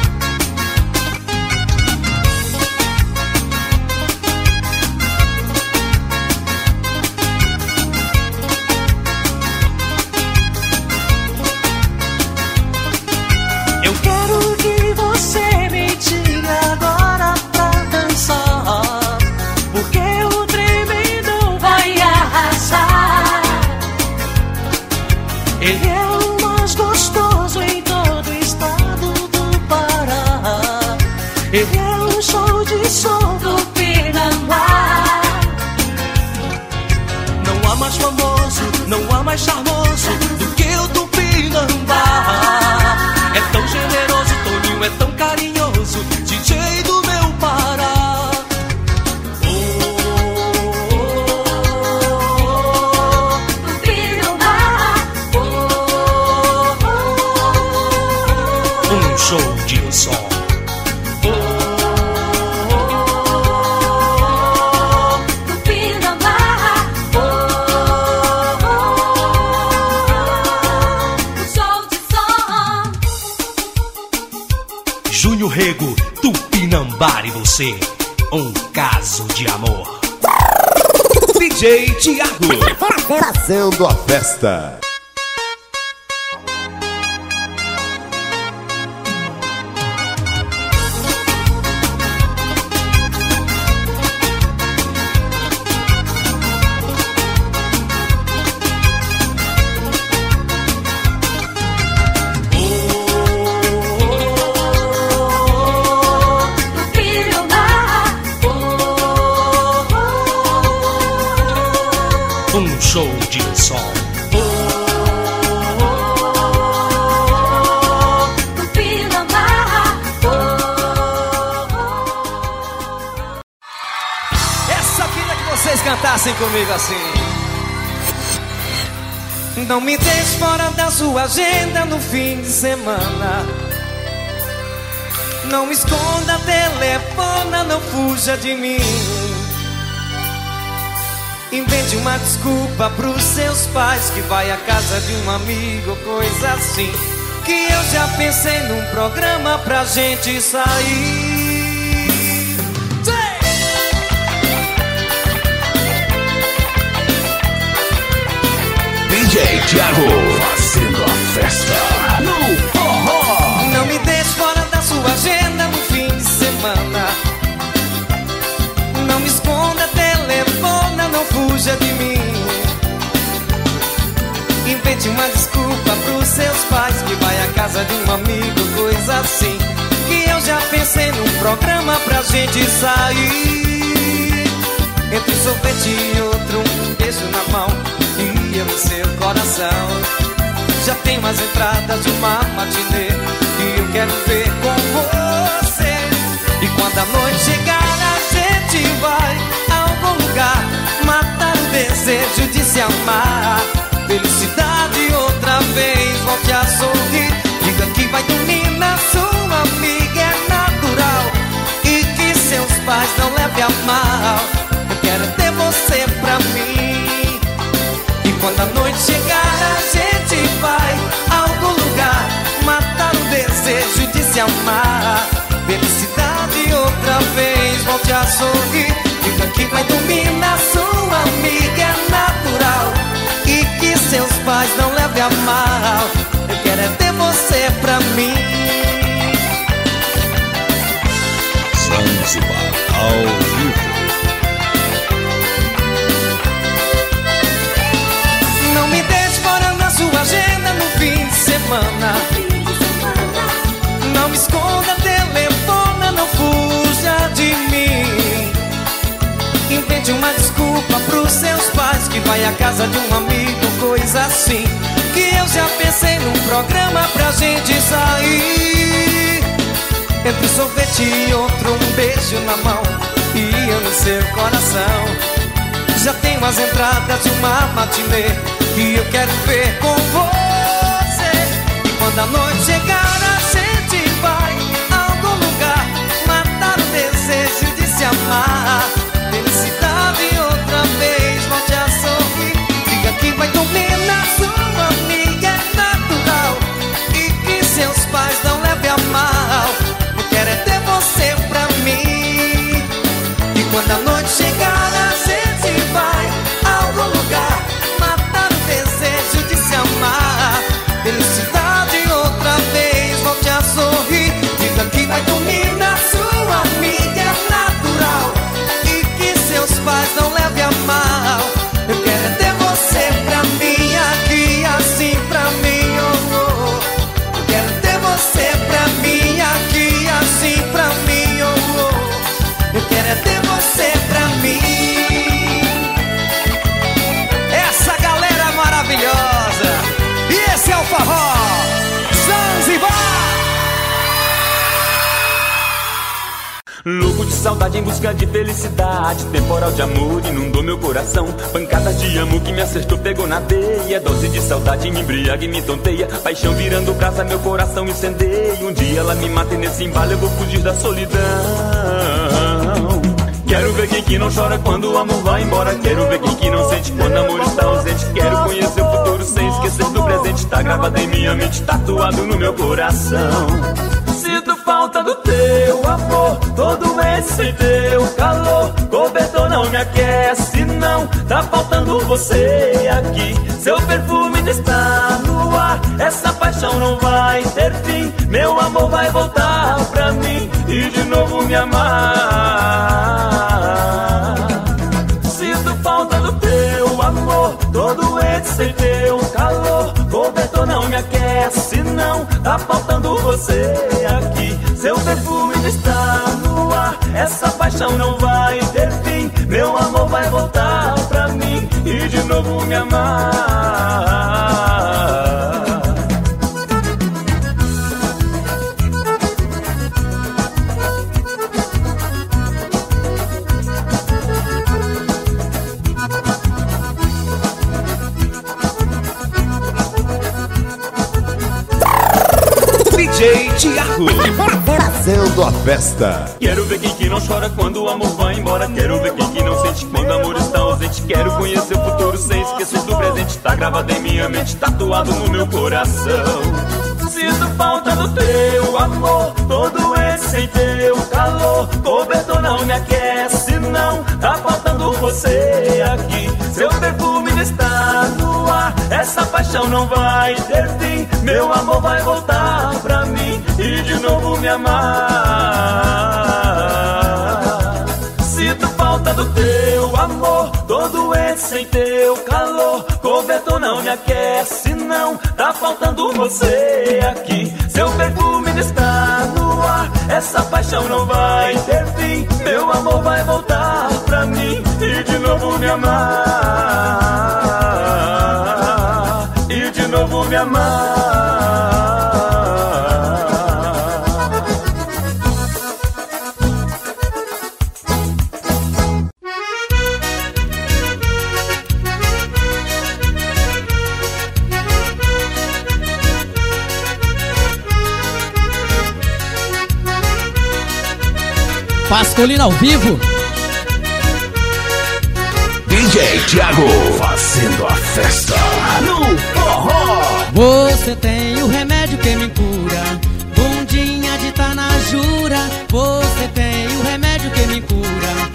Eu quero que você me tire agora pra dançar, porque o tremendão vai arrasar. Ele é o mais gostoso em todo o estado do Pará. Ele é um show de som do Pinambá. Não há mais famoso, não há mais charmoso do que o do Pinambá. É tão generoso, Toninho é tão carinhoso, D J do meu Pará. Oh, oh, oh, oh, do Pinambá. Oh, oh, oh, Um show de som. oh, oh, do Pinambá. Oh, oh, oh, um show de som. Júnior Rego, Tupinambá e você, um caso de amor. D J Thiago fazendo a festa. Um show de som. Essa vida que vocês cantassem comigo assim. Não me deixe fora da sua agenda no fim de semana. Não esconda, telefona, não fuja de mim. Invente uma desculpa pros seus pais, que vai à casa de um amigo, coisa assim. Que eu já pensei num programa pra gente sair. D J Thiago fazendo a festa no forró. Não me deixe fora da sua agenda no fim de semana. Não me esconda, telefona, não fuja de mim. Invente uma desculpa pros seus pais, que vai à casa de um amigo, coisa assim. Que eu já pensei num programa pra gente sair. Entre um sorvete e outro, um beijo na mão e eu no seu coração. Já tem mais entradas de uma matinê que eu quero ver com você. E quando a noite chegar, a gente vai a algum lugar matar o desejo de se amar. Felicidade outra vez, volte a sorrir. Diga que vai dormir na sua amiga, é natural. E que seus pais não levem a mal. Eu quero ter você pra mim. E quando a noite chegar, a gente vai a algum lugar matar o desejo de se amar. Felicidade outra sorrir. Diga que vai dormir na sua amiga, é natural. E que seus pais não levem a mal. Eu quero é ter você pra mim. Zanzibar ao vivo. Não me deixe fora na sua agenda no fim de semana. Não me esconda, telefona, não fuja de mim. Invente uma desculpa pros seus pais, que vai à casa de um amigo, coisa assim. Que eu já pensei num programa pra gente sair. Entre um sorvete e outro, um beijo na mão e eu no seu coração. Já tenho as entradas de uma matinê que eu quero ver com você. E quando a noite chegar, a gente vai a algum lugar matar o desejo de se amar. Felicidade outra vez, volte a sorrir. Diga que vai dormir na sua amiga, é natural. E que seus pais não levem a mal. Eu quero é ter você pra mim. E quando a noite chegar, a gente vai a algum lugar matar o desejo de se amar. Felicidade outra vez, volte a sorrir. Diga que vai dormir na sua amiga, é natural. E que seus pais não levem a mal. Eu quero é ter você pra mim, aqui assim pra mim, oh, oh. Eu quero ter você pra mim, aqui assim pra mim, oh, oh. Eu quero é ter você pra mim. Essa galera maravilhosa. E esse é o forró Zanzibar. Louco de saudade em busca de felicidade. Temporal de amor inundou meu coração. Pancadas de amor que me acertou, pegou na veia. Dose de saudade me embriaga e me tonteia. Paixão virando brasa, meu coração incendeia. Um dia ela me mata e nesse embalo eu vou fugir da solidão. Quero ver quem que não chora quando o amor vai embora. Quero ver quem que não sente quando o amor está ausente. Quero conhecer o futuro sem esquecer do presente. Tá gravado em minha mente, tatuado no meu coração. Sinto falta do teu amor, todo esse teu calor. Cobertor não me aquece, não. Tá faltando você aqui. Seu perfume ainda está no ar. Essa paixão não vai ter fim. Meu amor vai voltar pra mim e de novo me amar. Sinto falta do teu amor, todo esse teu calor. Cobertor não me aquece, não. Tá faltando você aqui. Seu perfume ainda está no ar. Essa paixão não vai ter fim. Meu amor vai voltar pra mim e de novo me amar. D J Thiago fazendo a festa. Quero ver quem que não chora quando o amor vai embora. Quero ver quem que não sente quando o amor está ausente. Quero conhecer o futuro sem esquecer do presente. Tá gravado em minha mente, tatuado no meu coração. Sinto falta do teu amor, todo esse teu calor. Cobertor não me aquece, não. Tá faltando você aqui. Seu perfume ainda está no ar. Essa paixão não vai ter fim. Meu amor vai voltar pra mim e de novo me amar. Sinto falta do teu amor, todo esse teu calor. Cobertor não me aquece, não. Tá faltando você aqui. Seu perfume ainda está no ar. Essa paixão não vai ter fim. Meu amor vai voltar pra mim e de novo me amar. E de novo me amar. Pascolino ao vivo. D J Thiago fazendo a festa no forró. Você tem o remédio que me cura, bundinha de tá na jura. Você tem o remédio que me cura,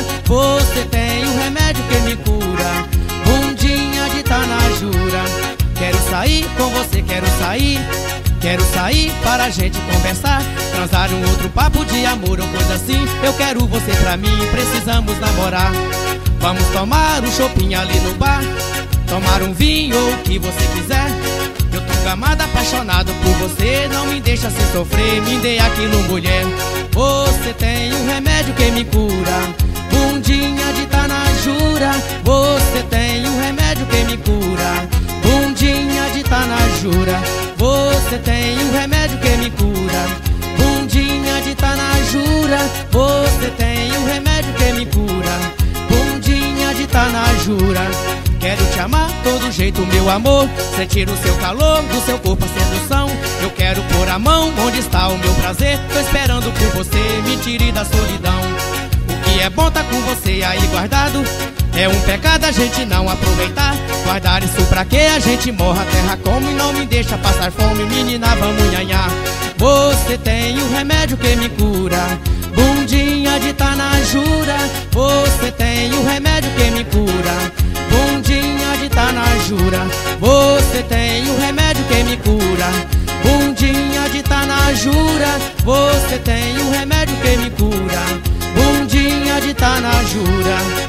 Você tem o remédio que me cura, bundinha de tanajura. Quero sair com você, quero sair, quero sair para a gente conversar, transar um outro papo de amor ou coisa assim. Eu quero você pra mim, precisamos namorar. Vamos tomar um chopinho ali no bar, tomar um vinho ou o que você quiser. Eu tô gamado, apaixonado por você, não me deixa se sofrer, me dê aquilo, mulher. Você tem um remédio que me cura, bundinha de tanajura. Você tem um remédio que me cura, bundinha de tanajura. Você tem um remédio que me cura, bundinha de tanajura. Você tem um remédio que me cura, bundinha de tanajura. Quero te amar todo jeito, meu amor, sentir o seu calor, do seu corpo a sedução. Eu quero pôr a mão onde está o meu prazer, tô esperando por você, me tire da solidão. O que é bom tá com você aí guardado, é um pecado a gente não aproveitar. Guardar isso pra que a gente morra, a terra come e não me deixa passar fome. Menina, vamos nhanhar. Você tem o remédio que me cura, bundinha de tanajura. Você tem o remédio que me cura, bundinha de tanajura. Você tem o remédio que me cura, bundinha de tanajura. Você tem o remédio que me cura, bundinha de tanajura.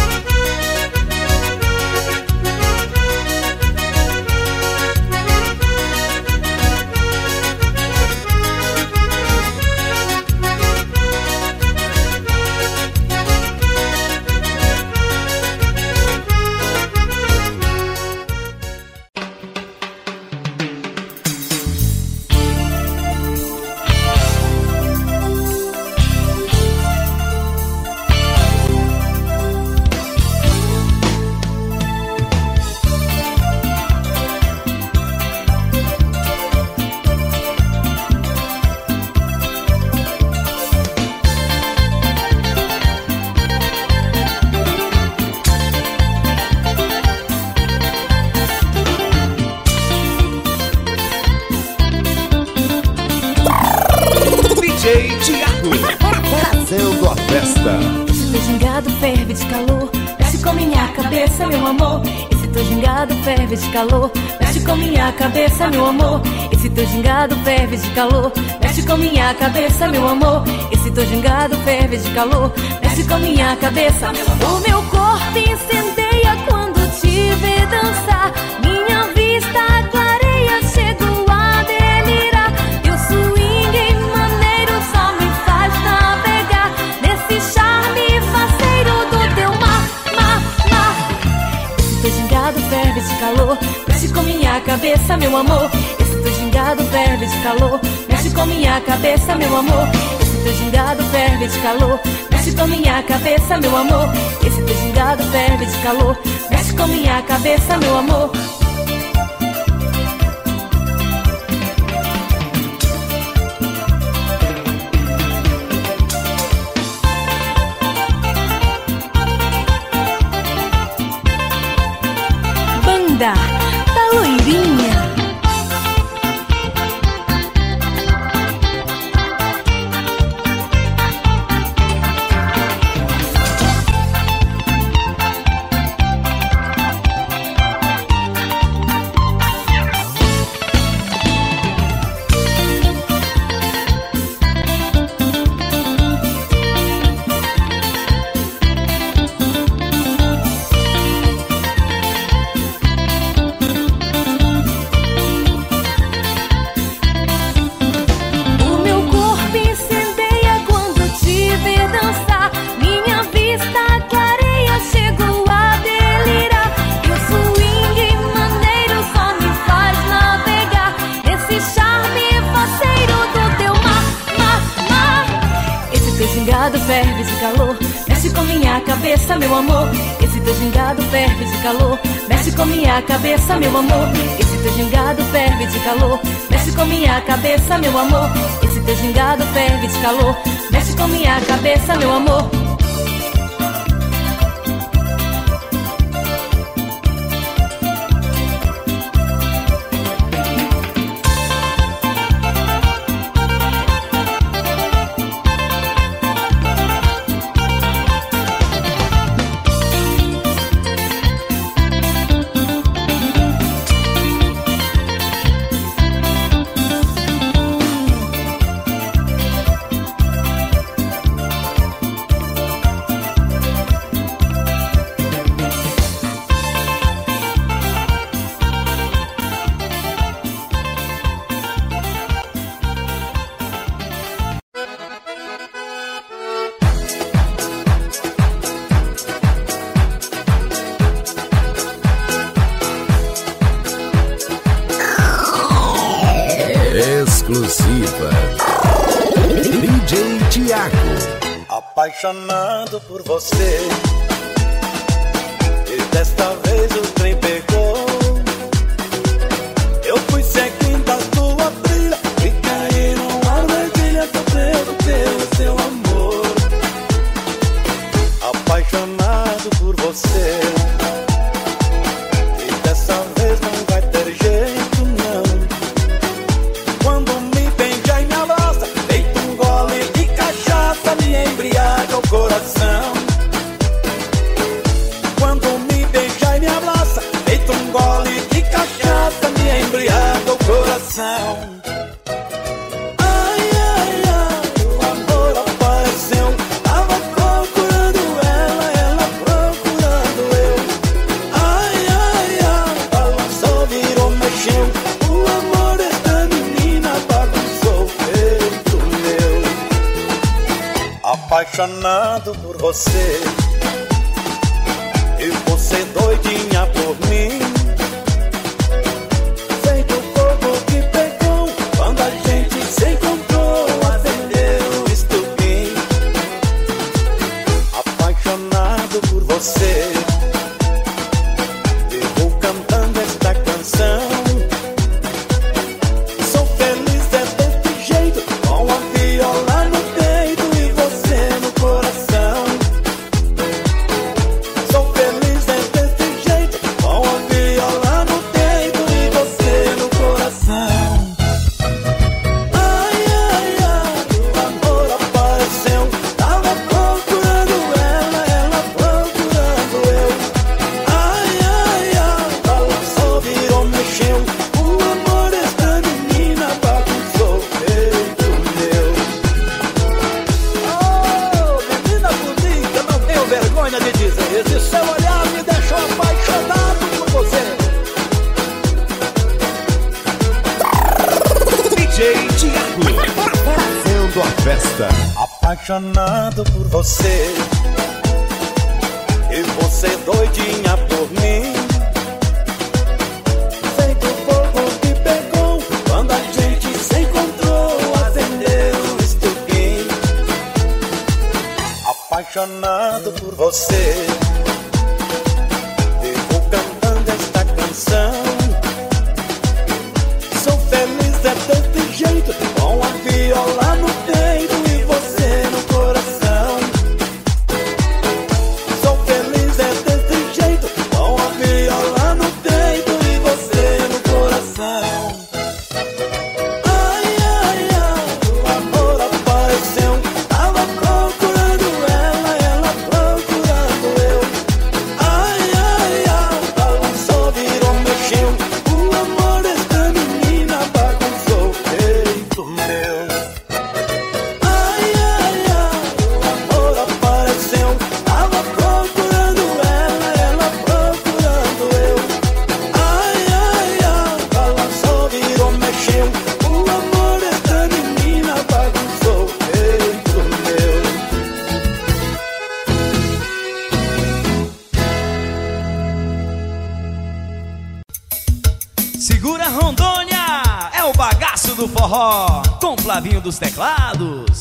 Fazendo a festa. Esse teu gingado ferve de calor, mexe com minha cabeça, meu amor. Esse teu gingado ferve de calor, mexe com minha cabeça, meu amor. Esse teu gingado ferve de calor, mexe com minha cabeça, meu amor. Esse teu gingado ferve de calor, mexe com minha cabeça. O meu corpo incendeia quando te vê dançar, minha vista clareia, chego a delirar. Teu swing maneiro só me faz navegar nesse charme faceiro do teu mar, mar, mar. Esse teu gingado ferve de calor, mexe com minha cabeça, meu amor. Esse teu gingado ferve de calor, mexe com minha cabeça, meu amor. Esse teu gingado ferve de calor, mexe com minha cabeça, meu amor. Esse teu gingado ferve de calor, mexe com minha cabeça, meu amor. Banda da Loirinha. Ferve de calor, mexe com minha cabeça, meu amor. Esse teu gingado ferve de calor, mexe com minha cabeça, meu amor. Esse teu gingado ferve de calor, mexe com minha cabeça, meu amor. Esse teu gingado ferve de calor, mexe com minha cabeça, meu amor. exclusiva. D J Tiago. Apaixonado por você, e desta vez o trem pegou. Eu fui seguindo a tua trilha e caí numa armadilha, sofrendo pelo seu amor. Apaixonado por você, e dessa vez não vai ter jeito não. Quando me beija e me abraça, feito um gole de cachaça, me embriaga o coração. Quando me beija e me abraça, feito um gole de cachaça, me embriaga o coração. Ai, ai, ai, o amor apareceu. Tava procurando ela, ela procurando eu. Ai, ai, ai, balançou, virou, mexeu. O amor desta menina bagunçou o peito meu. Apaixonado por você, e você doidinha por mim. Feito fogo que pegou quando a gente se encontrou, acendeu o estupim. Apaixonado por você, eu vou cantando esta canção. Sou feliz é desse jeito, com a viola no peito e você no coração. Sou feliz é desse jeito, com a viola no peito e você no coração. Ai, ai, ai, o amor apareceu. Tava procurando ela, ela procurando eu. Ai, ai, ai, balançou, virou, mexeu. O amor desta menina bagunçou o peito meu. Oh, menina bonita, não tenho vergonha de dizer. Esse seu olhar me deixou apaixonado por você. D J Tiago. Fazendo a festa. Apaixonado por você, e você doidinha por mim. Feito fogo que pegou quando a gente se encontrou, acendeu o estupim. Apaixonado por você, eu vou cantando esta canção. Sou feliz é desse jeito, com a viola no peito e você no coração. Sou feliz é desse jeito, com a viola no peito e você no coração. Ai, ai, ai, o amor apareceu. Tava procurando ela, ela procurando eu. Ai, ai, ai, balançou, virou, mexeu. O amor desta menina bagunçou o peito meu. Ai, ai, ai, o amor apareceu. Tava procurando ela, ela procurando eu. Ai, ai, ai, balançou, virou, mexeu. O amor desta menina bagunçou o peito meu. Segura Rondônia, é o bagaço do forró, com Flavinho dos teclados.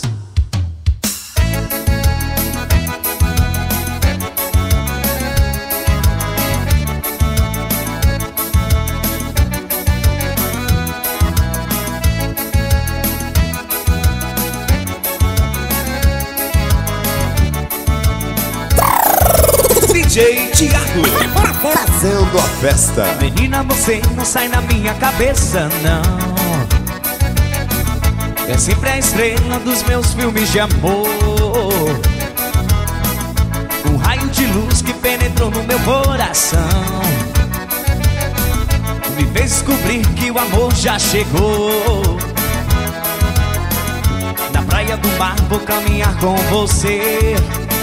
D J Tiago. Fazendo a festa. Menina, você não sai na minha cabeça, não. É sempre a estrela dos meus filmes de amor. Um raio de luz que penetrou no meu coração, me fez descobrir que o amor já chegou. Na praia do mar vou caminhar com você,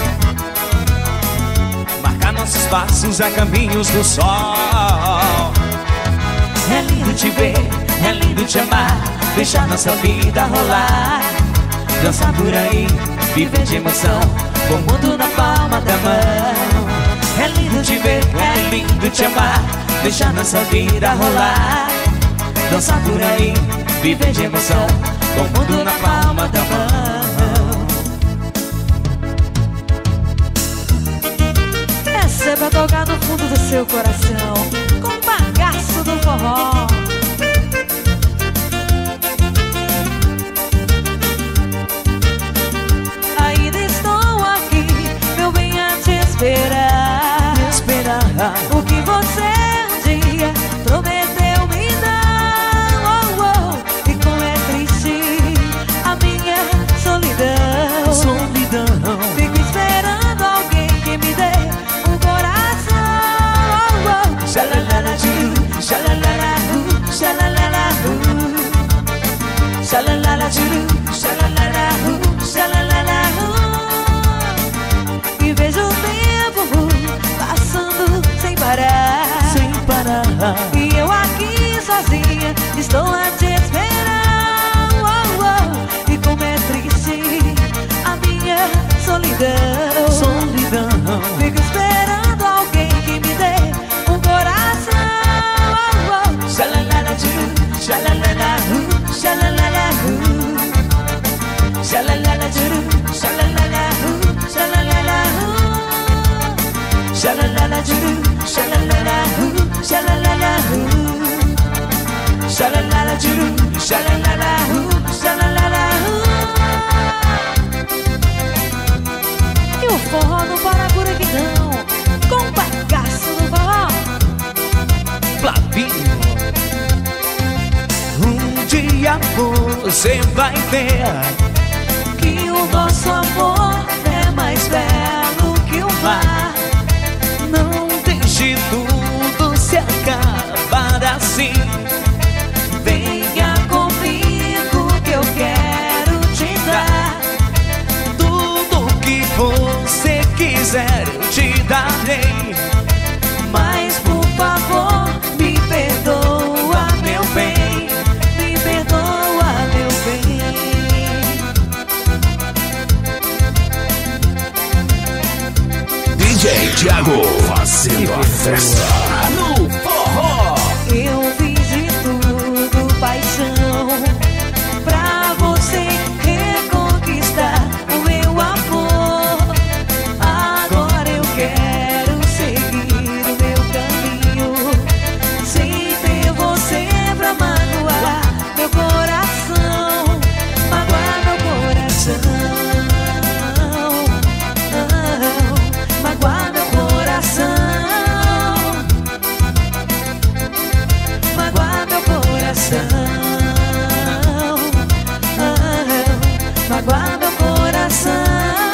marcar nossos passos a caminhos do sol. É lindo te ver, é lindo te amar, deixar nossa vida rolar, dançar por aí, viver de emoção, com o mundo na palma da mão. É lindo te ver, é lindo te amar, deixar nossa vida rolar, dançar por aí, viver de emoção, com o mundo na palma da mão. Essa é pra tocar no fundo do seu coração, com o bagaço do forró. Ainda estou aqui, meu bem, a te esperar, te esperar. O que você um dia prometeu me dar, oh, oh. E como é triste a minha solidão, solidão. Fico esperando alguém que me dê um coração, oh, oh. Xalalala, tchuru, xalalala, uh, xalalala, uh. Xalalala, tchuru, xalalala, uh, xalalala, uh. E vejo o tempo passando sem parar, sem parar. E eu aqui sozinha estou a te esperar, oh, oh. E como é triste a minha solidão, solidão. Fico esperando alguém que me dê um coração, oh, oh. Xalalala, tchuru, xalalala, uh, xalalala, uh. Xalalala, tchuru, xalalala, uh, xalalala, uh. Xalalala, tchuru, xalalala, uh, xalalala, uh. Xalalala, tchuru, xalalala, uh, xalalala, uh. E o forró não para por aqui não, com o bagaço do forró. Flavinho, um dia você vai ver que o nosso amor é mais belo que o mar. Não deixe tudo se acabar assim. Venha comigo que eu quero te dar tudo que você quiser, eu te darei. Mas por favor, me perdoa, meu bem, me perdoa, meu bem. D J Thiago fazendo a festa no forró. Eu fiz de tudo, paixão, pra você reconquistar o meu amor. Agora eu quero seguir o meu caminho, sem ter você pra magoar meu coração, magoar meu coração, ah, magoar meu coração, magoar meu coração, ah, magoar meu coração.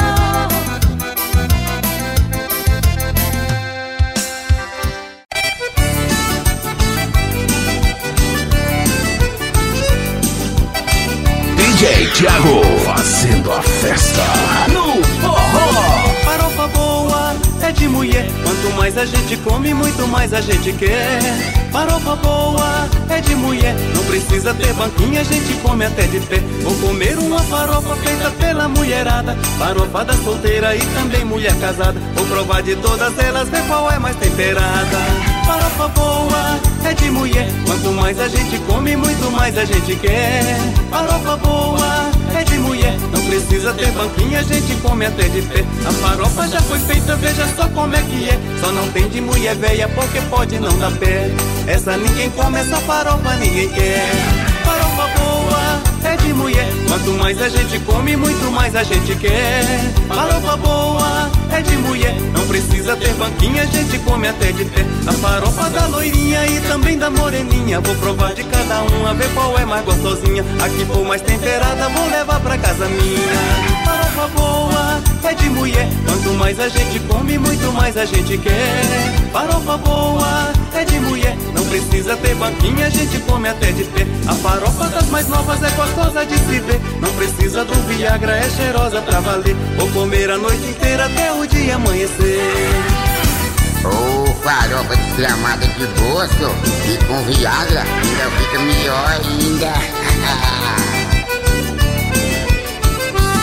D J Thiago fazendo a festa no forró. Farofa boa é de mulher, quanto mais a gente come, muito mais a gente quer. Farofa boa é de mulher, não precisa ter banquinha, a gente come até de pé. Vou comer uma farofa feita pela mulherada, farofa da solteira e também mulher casada. Vou provar de todas elas, ver qual é mais temperada. Farofa boa é de mulher, quanto mais a gente come, muito mais a gente quer. Farofa boa é de mulher, não precisa ter banquinha, a gente come até de pé. A farofa já foi feita, veja só como é que é. Só não tem de mulher velha porque pode não dar pé. Essa ninguém come, essa farofa ninguém quer. Farofa boa é de mulher, quanto mais a gente come, muito mais a gente quer. Farofa boa é de mulher, não precisa ter banquinha, a gente come até de pé. A farofa da loirinha e também da moreninha, vou provar de cada uma, ver qual é mais gostosinha. A que for mais temperada, vou levar pra casa minha. Farofa boa é de mulher, quanto mais a gente come, muito mais a gente quer. Farofa boa é de mulher, não precisa ter banquinha, a gente come até de pé. A farofa das mais novas é gostosa de se ver, não precisa do Viagra, é cheirosa pra valer. Vou comer a noite inteira até o dia amanhecer. Ô, oh, farofa desgramada de gosto, e com Viagra ainda fica melhor ainda.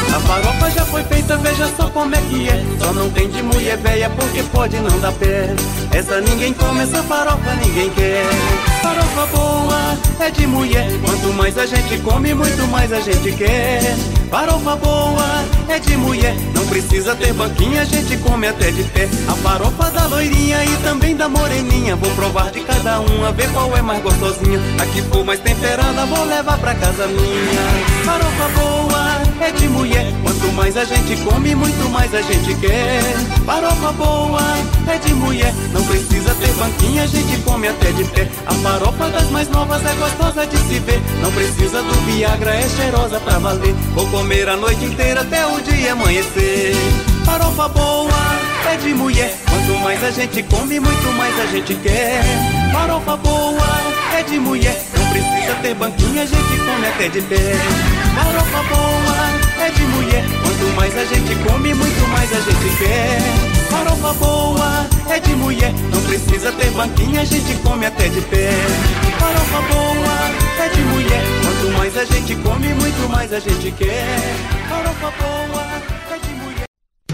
A farofa já foi feita, veja só como é que é. Só não tem de mulher velha porque pode não dar pé. Essa ninguém come, essa farofa ninguém quer. Farofa boa é de mulher, quanto mais a gente come, muito mais a gente quer. Farofa boa é de mulher, não precisa ter banquinha, a gente come até de pé. A farofa da loirinha e também da moreninha, vou provar de cada uma, ver qual é mais gostosinha. A que for mais temperada, vou levar pra casa minha. Farofa boa é de mulher, quanto mais a gente come, muito mais a gente quer. Farofa boa é de mulher, não precisa ter banquinha, a gente come até de pé. A farofa das mais novas é gostosa de se ver, não precisa do Viagra, é cheirosa pra valer. Vou comer a noite inteira até o dia amanhecer. Farofa boa é de mulher, quanto mais a gente come, muito mais a gente quer. Farofa boa é de mulher, não precisa ter banquinha, a gente come até de pé. Farofa boa é de mulher, quanto mais a gente come, muito mais a gente quer. Farofa boa é de mulher, não precisa ter banquinha, a gente come até de pé. Farofa boa é de mulher, quanto mais a gente come, muito mais a gente quer. Farofa boa é de mulher.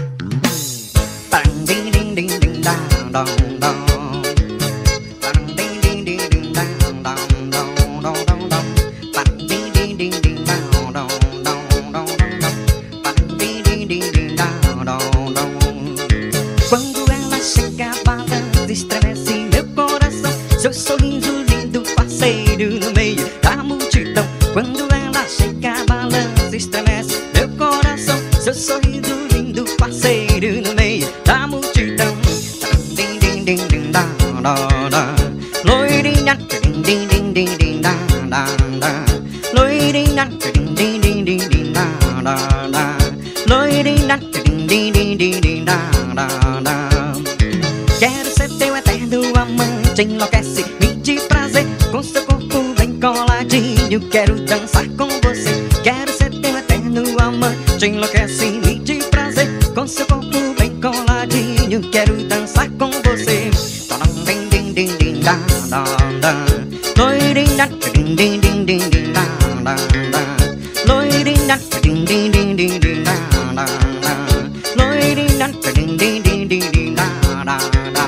Ding ding ding ding dong dong dong. Ding ding ding ding dong dong dong dong dong dong. Ding ding ding ding dong dong dong dong dong. Ding ding ding ding dong dong dong. Quando ela chega balança, estremece meu coração. Seu sorriso lindo, parceiro no meio da multidão. Quando ela chega balança, estremece meu coração. Seu sorriso lindo, parceiro no meio da multidão. Ding ding ding ding da da da. Loirinha, ding ding ding ding ding da da da. Loirinha, ding ding ding ding ding da da da. Loirinha, ding ding ding ding ding da da da. Quero ser teu eterno amante, enlouquece, me de prazer, com seu corpo bem coladinho. Quero dançar com você. Quero ser teu eterno amante, enlouquece, me de prazer, com seu corpo bem coladinho. Quero dançar com você. Ding ding ding ding da da da. Loirinha, ding ding ding ding ding da da da. Loirinha, ding ding ding ding ding da da da. Loirinha, ding ding ding ding ding da da da.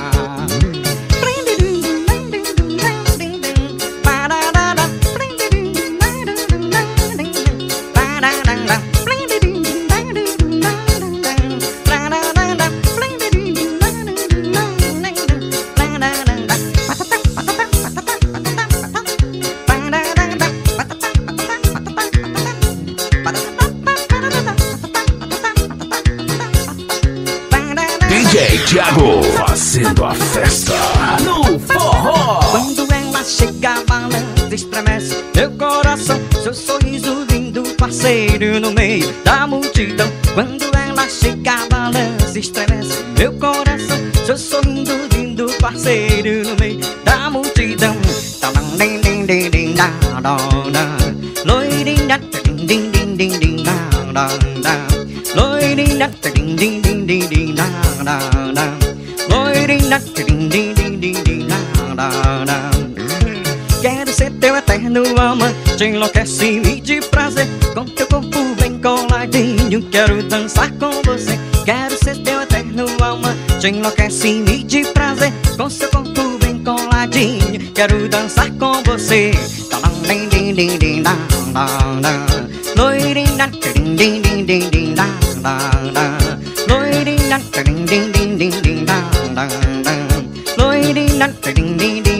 D J Thiago fazendo a festa no forró. Quando ela chega, balança, estremece meu coração. Seu sorriso lindo, parceiro no meio da multidão. Quando ela chega, balança, estremece meu coração. Seu sorriso lindo, parceiro no meio da multidão. Ding ding ding ding da da da. Loirinha, ding ding ding ding ding da da da. Loirinha, ding ding ding ding ding da da da. Loirinha, ding ding ding ding ding da da da. Quero ser teu eterno amante, enlouquece-me de prazer, com teu corpo bem coladinho. Quero dançar com você. Quero ser teu eterno amante, enlouquece-me de prazer, com seu corpo bem coladinho. Quero dançar com você. Ding ding ding ding da da da. Loirinha, ding ding ding ding ding da da da. Loirinha, ding ding ding ding ding da da da. Loirinha, ding ding ding